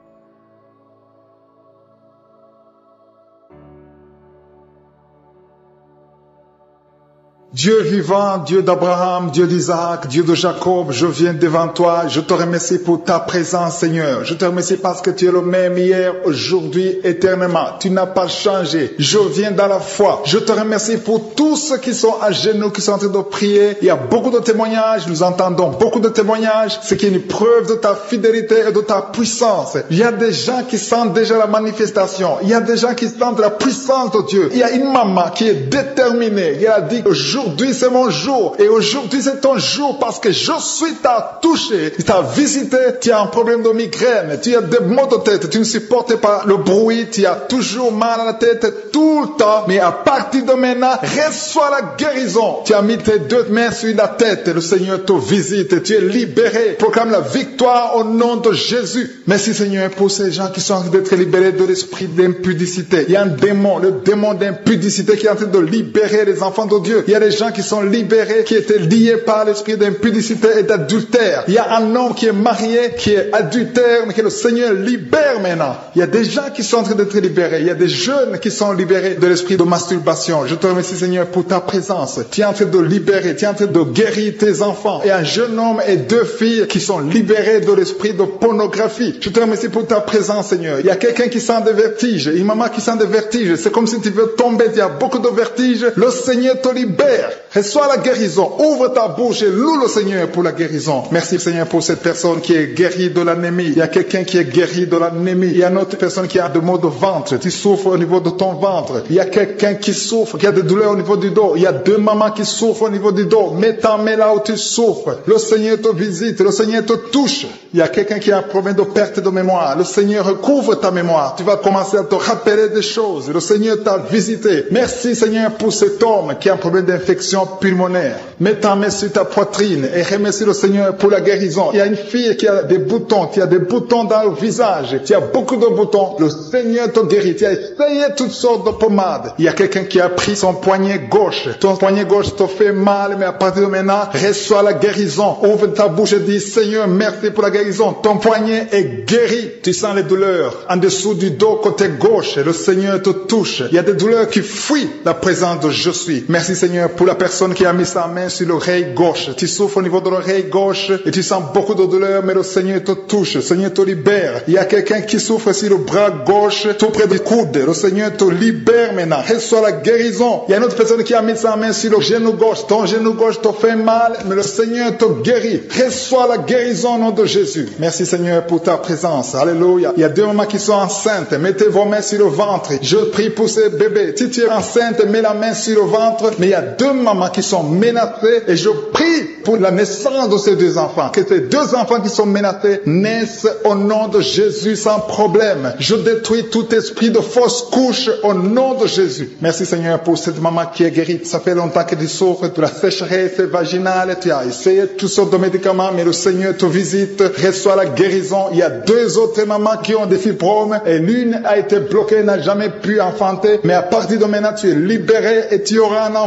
Dieu vivant, Dieu d'Abraham, Dieu d'Isaac, Dieu de Jacob, je viens devant toi, je te remercie pour ta présence Seigneur. Je te remercie parce que tu es le même hier, aujourd'hui, éternellement. Tu n'as pas changé. Je viens dans la foi. Je te remercie pour tous ceux qui sont à genoux, qui sont en train de prier. Il y a beaucoup de témoignages, nous entendons beaucoup de témoignages, ce qui est une preuve de ta fidélité et de ta puissance. Il y a des gens qui sentent déjà la manifestation. Il y a des gens qui sentent la puissance de Dieu. Il y a une maman qui est déterminée. Elle a dit que aujourd'hui c'est mon jour et aujourd'hui c'est ton jour parce que je suis t'a touché, t'a visité, tu as un problème de migraine, tu as des maux de tête, tu ne supportes pas le bruit, tu as toujours mal à la tête tout le temps, mais à partir de maintenant, reçois la guérison. Tu as mis tes 2 mains sur la tête, le Seigneur te visite, tu es libéré, proclame la victoire au nom de Jésus. Merci Seigneur pour ces gens qui sont en train d'être libérés de l'esprit d'impudicité. Il y a un démon, le démon d'impudicité qui est en train de libérer les enfants de Dieu. Il y a des gens qui sont libérés, qui étaient liés par l'esprit d'impudicité et d'adultère. Il y a un homme qui est marié, qui est adultère, mais que le Seigneur libère maintenant. Il y a des gens qui sont en train d'être libérés. Il y a des jeunes qui sont libérés de l'esprit de masturbation. Je te remercie Seigneur pour ta présence. Tu es en train de libérer, tu es en train de guérir tes enfants. Et un jeune homme et 2 filles qui sont libérés de l'esprit de pornographie. Je te remercie pour ta présence Seigneur. Il y a quelqu'un qui sent des vertiges, une maman qui sent des vertiges. C'est comme si tu veux tomber, il y a beaucoup de vertiges. Le Seigneur te libère. Reçois la guérison. Ouvre ta bouche et loue le Seigneur pour la guérison. Merci Seigneur pour cette personne qui est guérie de l'anémie. Il y a quelqu'un qui est guéri de l'anémie. Il y a une autre personne qui a des maux de ventre. Tu souffres au niveau de ton ventre. Il y a quelqu'un qui souffre, qui a des douleurs au niveau du dos. Il y a 2 mamans qui souffrent au niveau du dos. Mets ta main là où tu souffres. Le Seigneur te visite. Le Seigneur te touche. Il y a quelqu'un qui a un problème de perte de mémoire. Le Seigneur recouvre ta mémoire. Tu vas commencer à te rappeler des choses. Le Seigneur t'a visité. Merci Seigneur pour cet homme qui a un problème d'infection pulmonaire. Mets ta main sur ta poitrine et remercie le Seigneur pour la guérison. Il y a une fille qui a des boutons, qui a des boutons dans le visage. Tu as beaucoup de boutons. Le Seigneur te guérit. Tu as essayé toutes sortes de pommades. Il y a quelqu'un qui a pris son poignet gauche. Ton poignet gauche te fait mal, mais à partir de maintenant, reçois la guérison. Ouvre ta bouche et dis, Seigneur, merci pour la guérison. Ton poignet est guéri. Tu sens les douleurs en dessous du dos côté gauche. Le Seigneur te touche. Il y a des douleurs qui fuient la présence de je suis. Merci Seigneur pour la personne qui a mis sa main sur l'oreille gauche. Tu souffres au niveau de l'oreille gauche et tu sens beaucoup de douleur, mais le Seigneur te touche. Le Seigneur te libère. Il y a quelqu'un qui souffre sur le bras gauche, tout près du coude. Le Seigneur te libère maintenant. Reçois la guérison. Il y a une autre personne qui a mis sa main sur le genou gauche. Ton genou gauche te fait mal, mais le Seigneur te guérit. Reçois la guérison au nom de Jésus. Merci Seigneur pour ta présence. Alléluia. Il y a 2 mamans qui sont enceintes. Mettez vos mains sur le ventre. Je prie pour ces bébés. Si tu es enceinte, mets la main sur le ventre. Mais il y a 2 mamans qui sont menacées et je prie pour la naissance de ces 2 enfants. Que ces 2 enfants qui sont menacés naissent au nom de Jésus sans problème. Je détruis tout esprit de fausse couche au nom de Jésus. Merci Seigneur pour cette maman qui est guérie. Ça fait longtemps que tu souffres de la sécheresse vaginale. Tu as essayé toutes sortes de médicaments, mais le Seigneur te visite. Reçois la guérison. Il y a 2 autres mamans qui ont des fibromes et l'une a été bloquée, n'a jamais pu enfanter. Mais à partir de maintenant, tu es libéré et tu auras un enfant au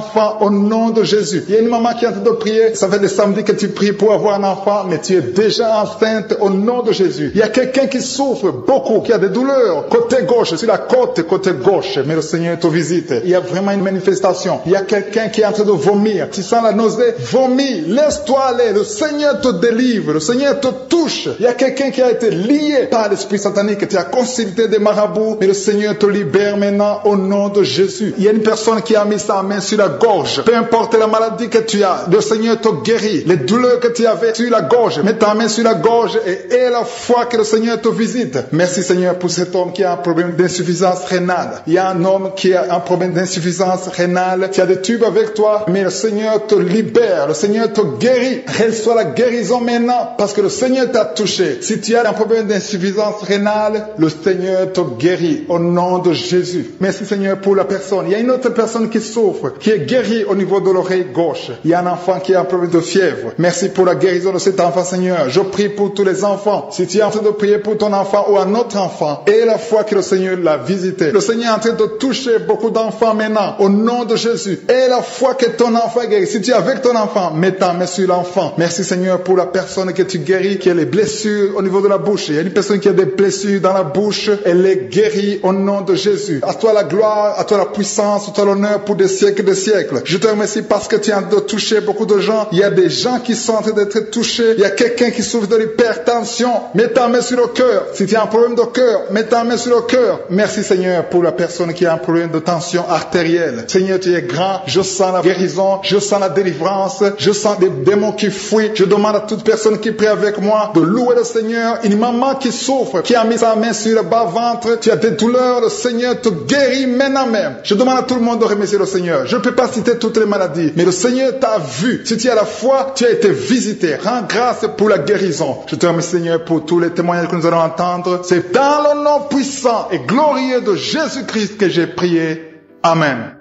nom de Jésus. Il y a une maman qui est en train de prier. Ça fait des samedis que tu pries pour avoir un enfant, mais tu es déjà enceinte au nom de Jésus. Il y a quelqu'un qui souffre beaucoup, qui a des douleurs côté gauche, sur la côte côté gauche, mais le Seigneur te visite. Il y a vraiment une manifestation. Il y a quelqu'un qui est en train de vomir. Tu sens la nausée? Vomis. Laisse-toi aller. Le Seigneur te délivre. Le Seigneur te touche. Il y a quelqu'un qui a été lié par l'esprit satanique. Tu as consulté des marabouts, mais le Seigneur te libère maintenant au nom de Jésus. Il y a une personne qui a mis sa main sur la gorge. Peu importe la maladie que tu as, le Seigneur te guérit. Les douleurs que tu avais sur la gorge, mets ta main sur la gorge et aie la foi que le Seigneur te visite. Merci Seigneur pour cet homme qui a un problème d'insuffisance rénale. Il y a un homme qui a un problème d'insuffisance rénale. Tu as des tubes avec toi, mais le Seigneur te libère. Le Seigneur te guérit. Reçois la guérison maintenant parce que le Seigneur t'a touché. Si tu as un problème d'insuffisance rénale, le Seigneur te guérit au nom de Jésus. Merci Seigneur pour la personne. Il y a une autre personne qui souffre, qui est guérie au niveau de l'oreille gauche. Il y a un enfant qui a un problème de fièvre. Merci pour la guérison de cet enfant Seigneur. Je prie pour tous les enfants. Si tu es en train de prier pour ton enfant ou un autre enfant, et la foi que le Seigneur l'a visité. Le Seigneur est en train de toucher beaucoup d'enfants maintenant au nom de Jésus. Et la foi que ton enfant est guéri. Si tu es avec ton enfant, mets ta main sur l'enfant. Merci Seigneur pour la personne que tu guéris, qui a les blessures au niveau de la bouche. Il y a une personne qui a des blessures dans la bouche. Elle est guérie au nom de Jésus. À toi la gloire, à toi la puissance, à toi l'honneur pour des siècles et des siècles. Je te remercie parce que tu es en train de toucher beaucoup de gens. Il y a des gens qui sont en train d'être touchés. Il y a quelqu'un qui souffre de l'hypertension. Mets ta main sur le cœur. Si tu as un problème de cœur, mets ta main sur le cœur. Merci Seigneur pour la personne qui a un problème de tension artérielle. Seigneur, tu es grand. Je sens la guérison. Je sens la délivrance. Je sens des démons qui fuient. Je demande à toute personne qui prie avec moi de louer le Seigneur. Une maman qui souffre, qui a mis sa main sur le bas-ventre. Tu as des douleurs. Le Seigneur te guérit maintenant même. Je demande à tout le monde de remercier le Seigneur. Je ne peux pas citer toutes les maladies, mais le Seigneur t'a vu. Si tu as la foi, tu as été visité. Rends grâce pour la guérison. Je te remercie Seigneur pour tous les témoignages que nous allons entendre. C'est dans le nom puissant et glorieux de Jésus-Christ que j'ai prié. Amen.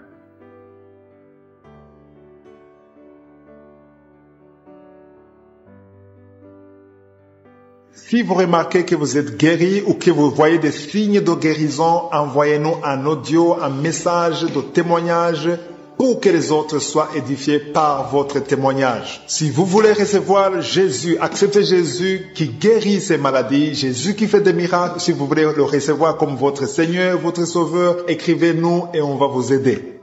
Si vous remarquez que vous êtes guéri ou que vous voyez des signes de guérison, envoyez-nous un audio, un message de témoignage pour que les autres soient édifiés par votre témoignage. Si vous voulez recevoir Jésus, accepter Jésus qui guérit ces maladies, Jésus qui fait des miracles, si vous voulez le recevoir comme votre Seigneur, votre Sauveur, écrivez-nous et on va vous aider.